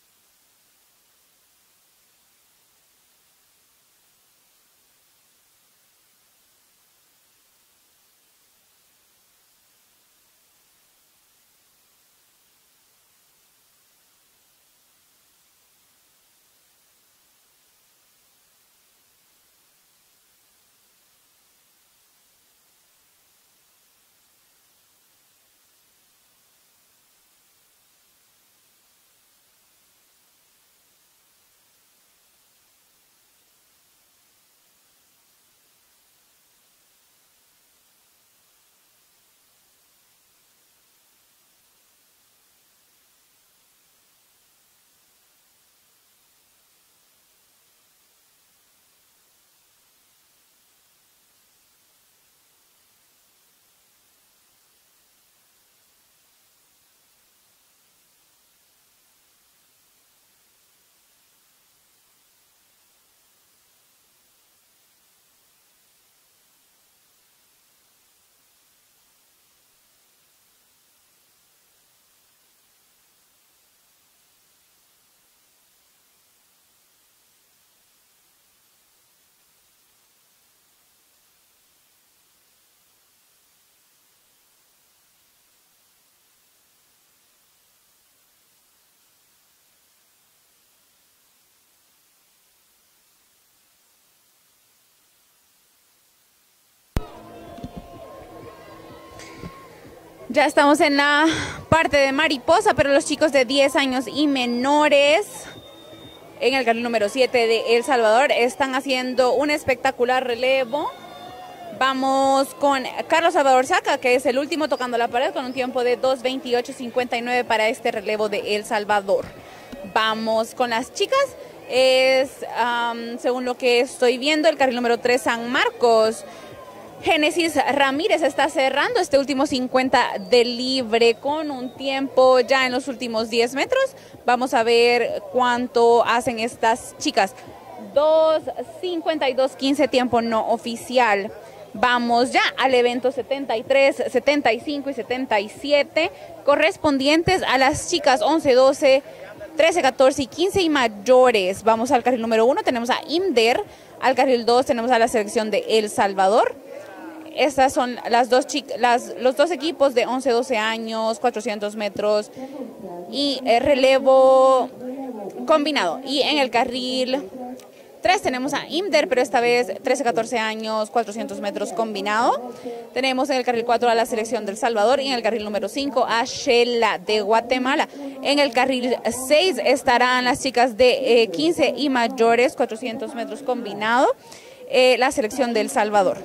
Ya estamos en la parte de mariposa, pero los chicos de diez años y menores en el carril número siete de El Salvador están haciendo un espectacular relevo. Vamos con Carlos Salvador Saca, que es el último tocando la pared con un tiempo de dos veintiocho cincuenta y nueve para este relevo de El Salvador. Vamos con las chicas. Es, um, según lo que estoy viendo, el carril número tres San Marcos. Génesis Ramírez está cerrando este último cincuenta de libre con un tiempo ya en los últimos diez metros. Vamos a ver cuánto hacen estas chicas. dos cincuenta y dos quince tiempo no oficial. Vamos ya al evento setenta y tres, setenta y cinco y setenta y siete correspondientes a las chicas once, doce, trece, catorce y quince y mayores. Vamos al carril número uno, tenemos a IMDER. Al carril dos tenemos a la selección de El Salvador. Estas son las dos las, los dos equipos de once, doce años, cuatrocientos metros y eh, relevo combinado. Y en el carril tres tenemos a IMDER, pero esta vez trece, catorce años, cuatrocientos metros combinado. Tenemos en el carril cuatro a la selección del Salvador y en el carril número cinco a Shela de Guatemala. En el carril seis estarán las chicas de eh, quince y mayores, cuatrocientos metros combinado, eh, la selección del Salvador.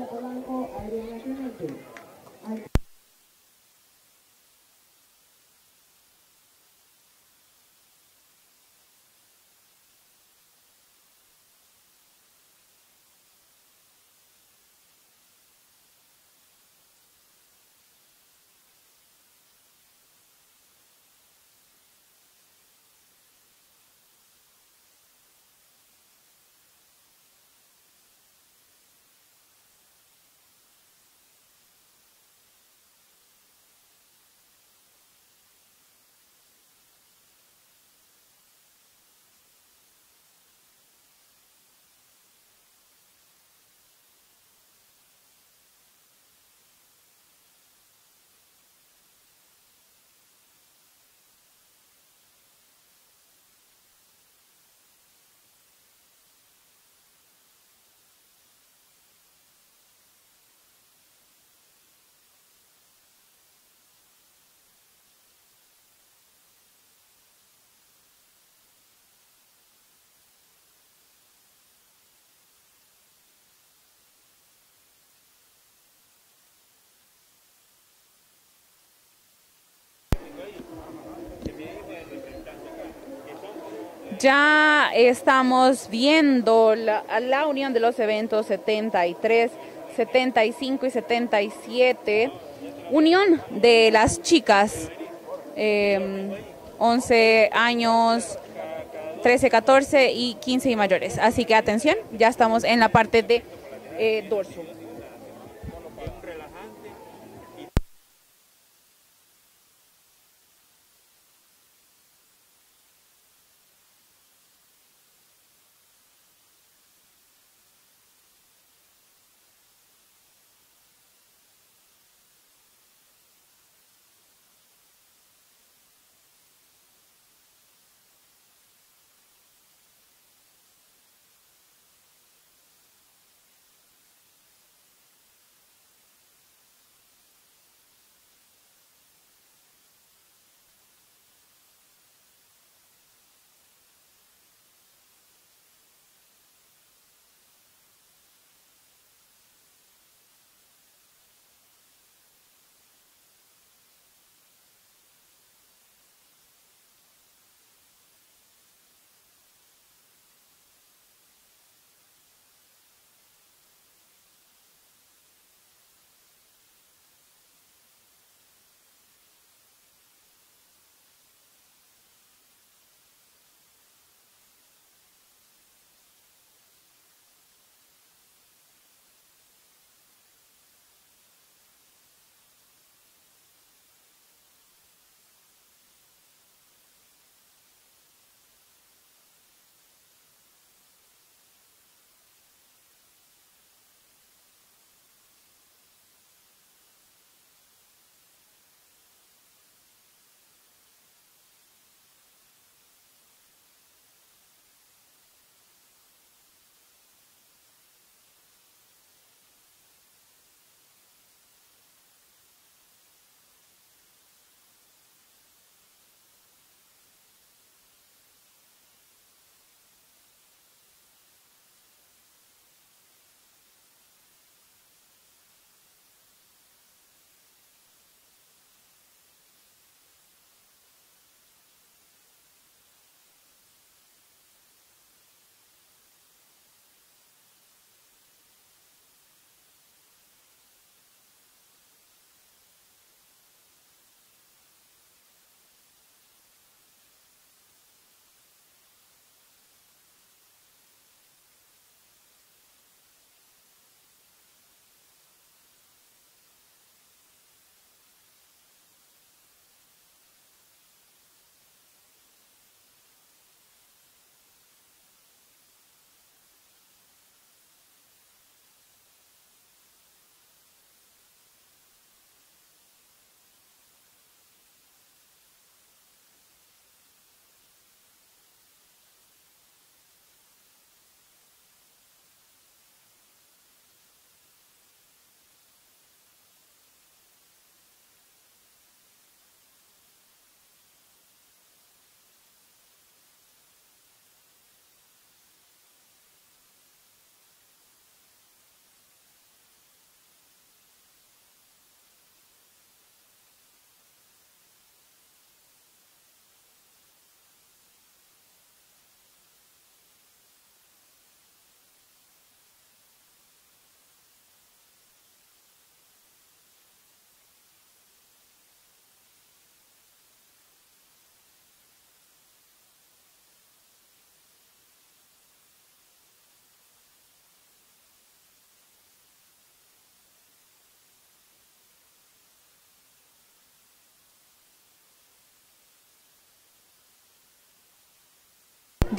Ya estamos viendo la, la unión de los eventos setenta y tres, setenta y cinco y setenta y siete. Unión de las chicas, eh, once años, trece, catorce y quince y mayores. Así que atención, ya estamos en la parte de eh, dorso.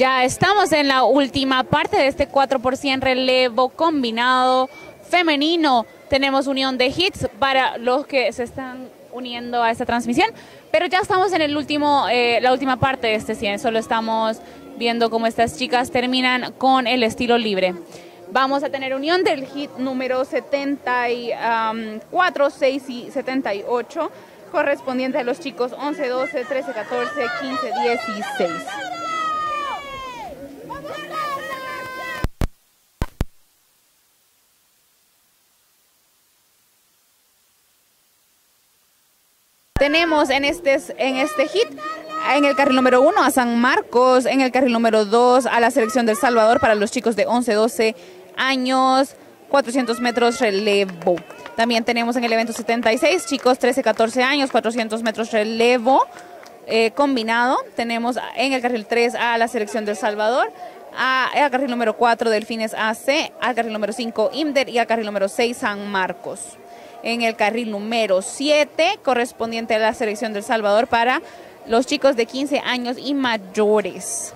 Ya estamos en la última parte de este cuatro por ciento relevo combinado femenino. Tenemos unión de hits para los que se están uniendo a esta transmisión, pero ya estamos en el último, eh, la última parte de este cien. Solo estamos viendo cómo estas chicas terminan con el estilo libre. Vamos a tener unión del hit número setenta y cuatro, seis y setenta y ocho, correspondiente a los chicos once, doce, trece, catorce, quince, dieciséis. Tenemos en este, en este hit, en el carril número uno a San Marcos, en el carril número dos a la selección del Salvador para los chicos de once, doce años, cuatrocientos metros relevo. También tenemos en el evento setenta y seis, chicos trece, catorce años, cuatrocientos metros relevo eh, combinado. Tenemos en el carril tres a la selección del Salvador, a, al carril número cuatro Delfines A C, al carril número cinco IMDER y al carril número seis San Marcos. En el carril número siete, correspondiente a la selección del Salvador para los chicos de quince años y mayores.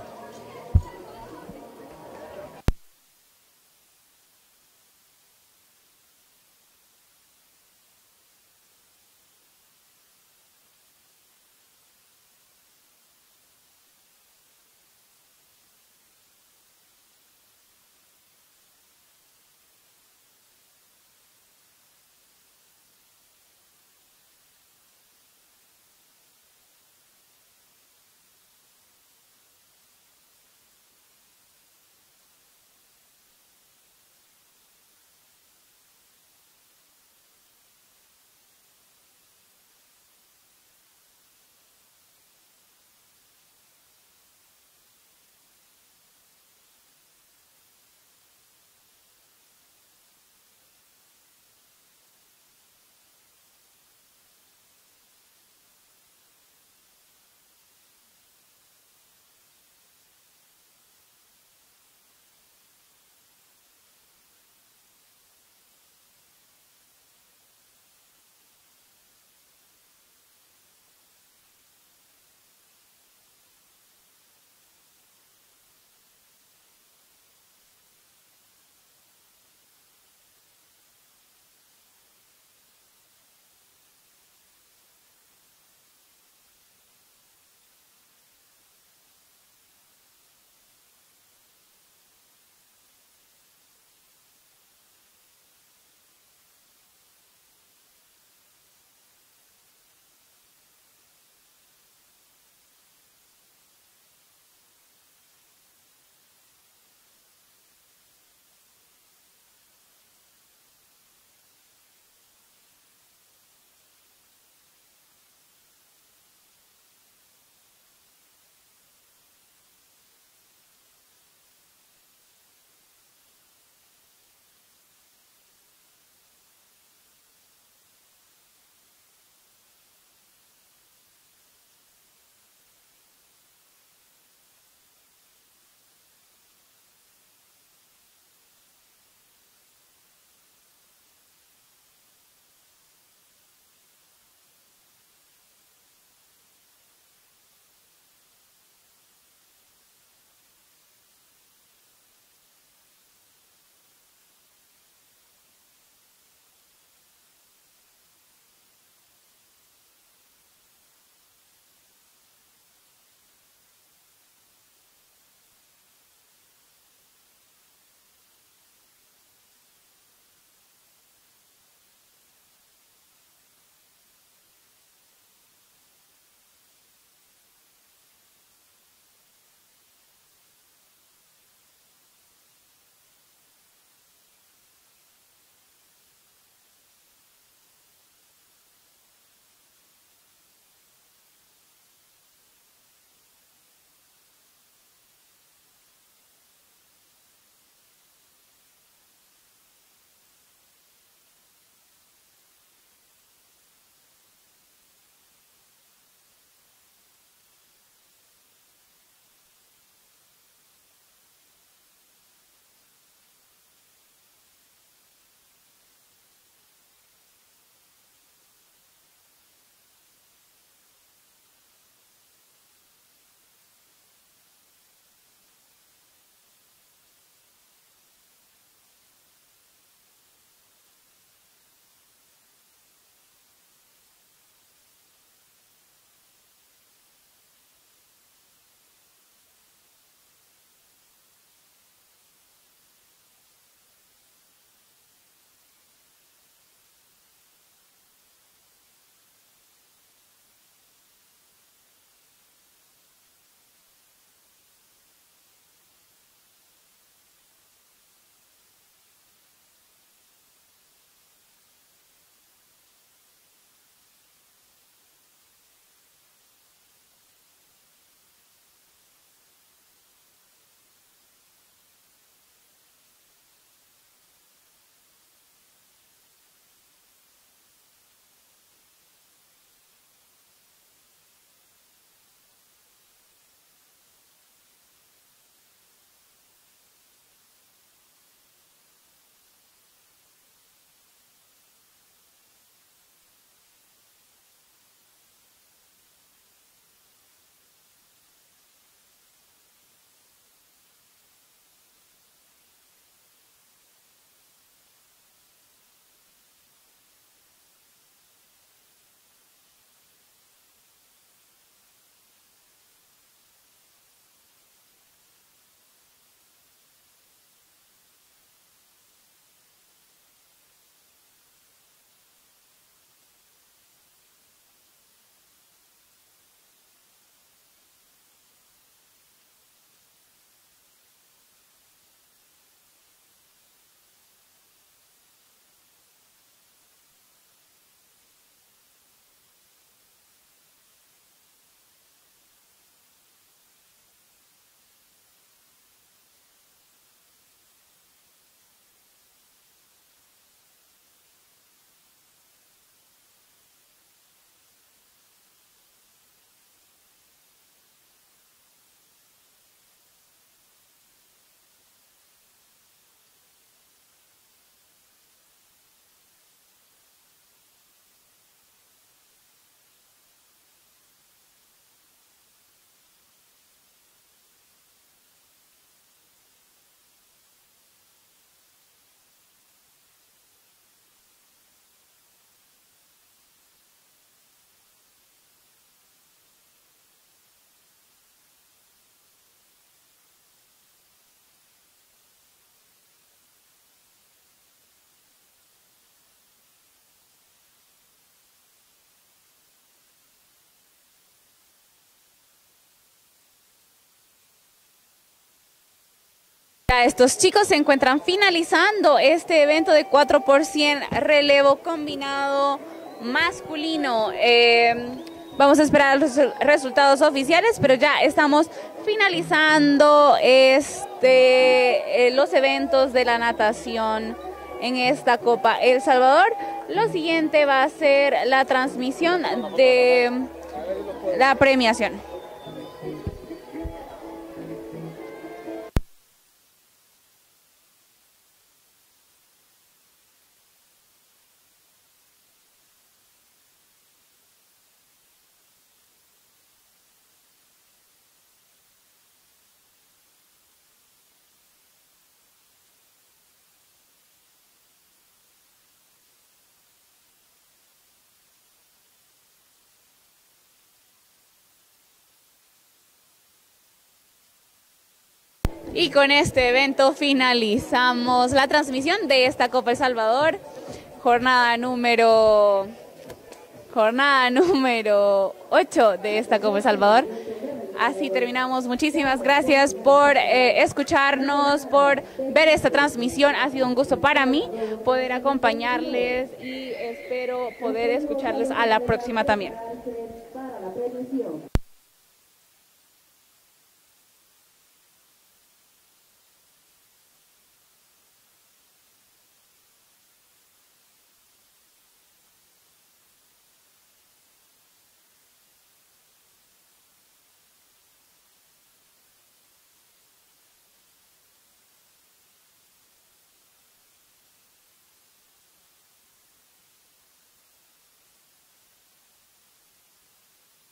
Ya estos chicos se encuentran finalizando este evento de cuatro por cien relevo combinado masculino. Eh, vamos a esperar los resultados oficiales, pero ya estamos finalizando este, eh, los eventos de la natación en esta Copa El Salvador. Lo siguiente va a ser la transmisión de la premiación. Y con este evento finalizamos la transmisión de esta Copa El Salvador, jornada número, jornada número ocho de esta Copa El Salvador. Así terminamos. Muchísimas gracias por eh, escucharnos, por ver esta transmisión. Ha sido un gusto para mí poder acompañarles y espero poder escucharles a la próxima también.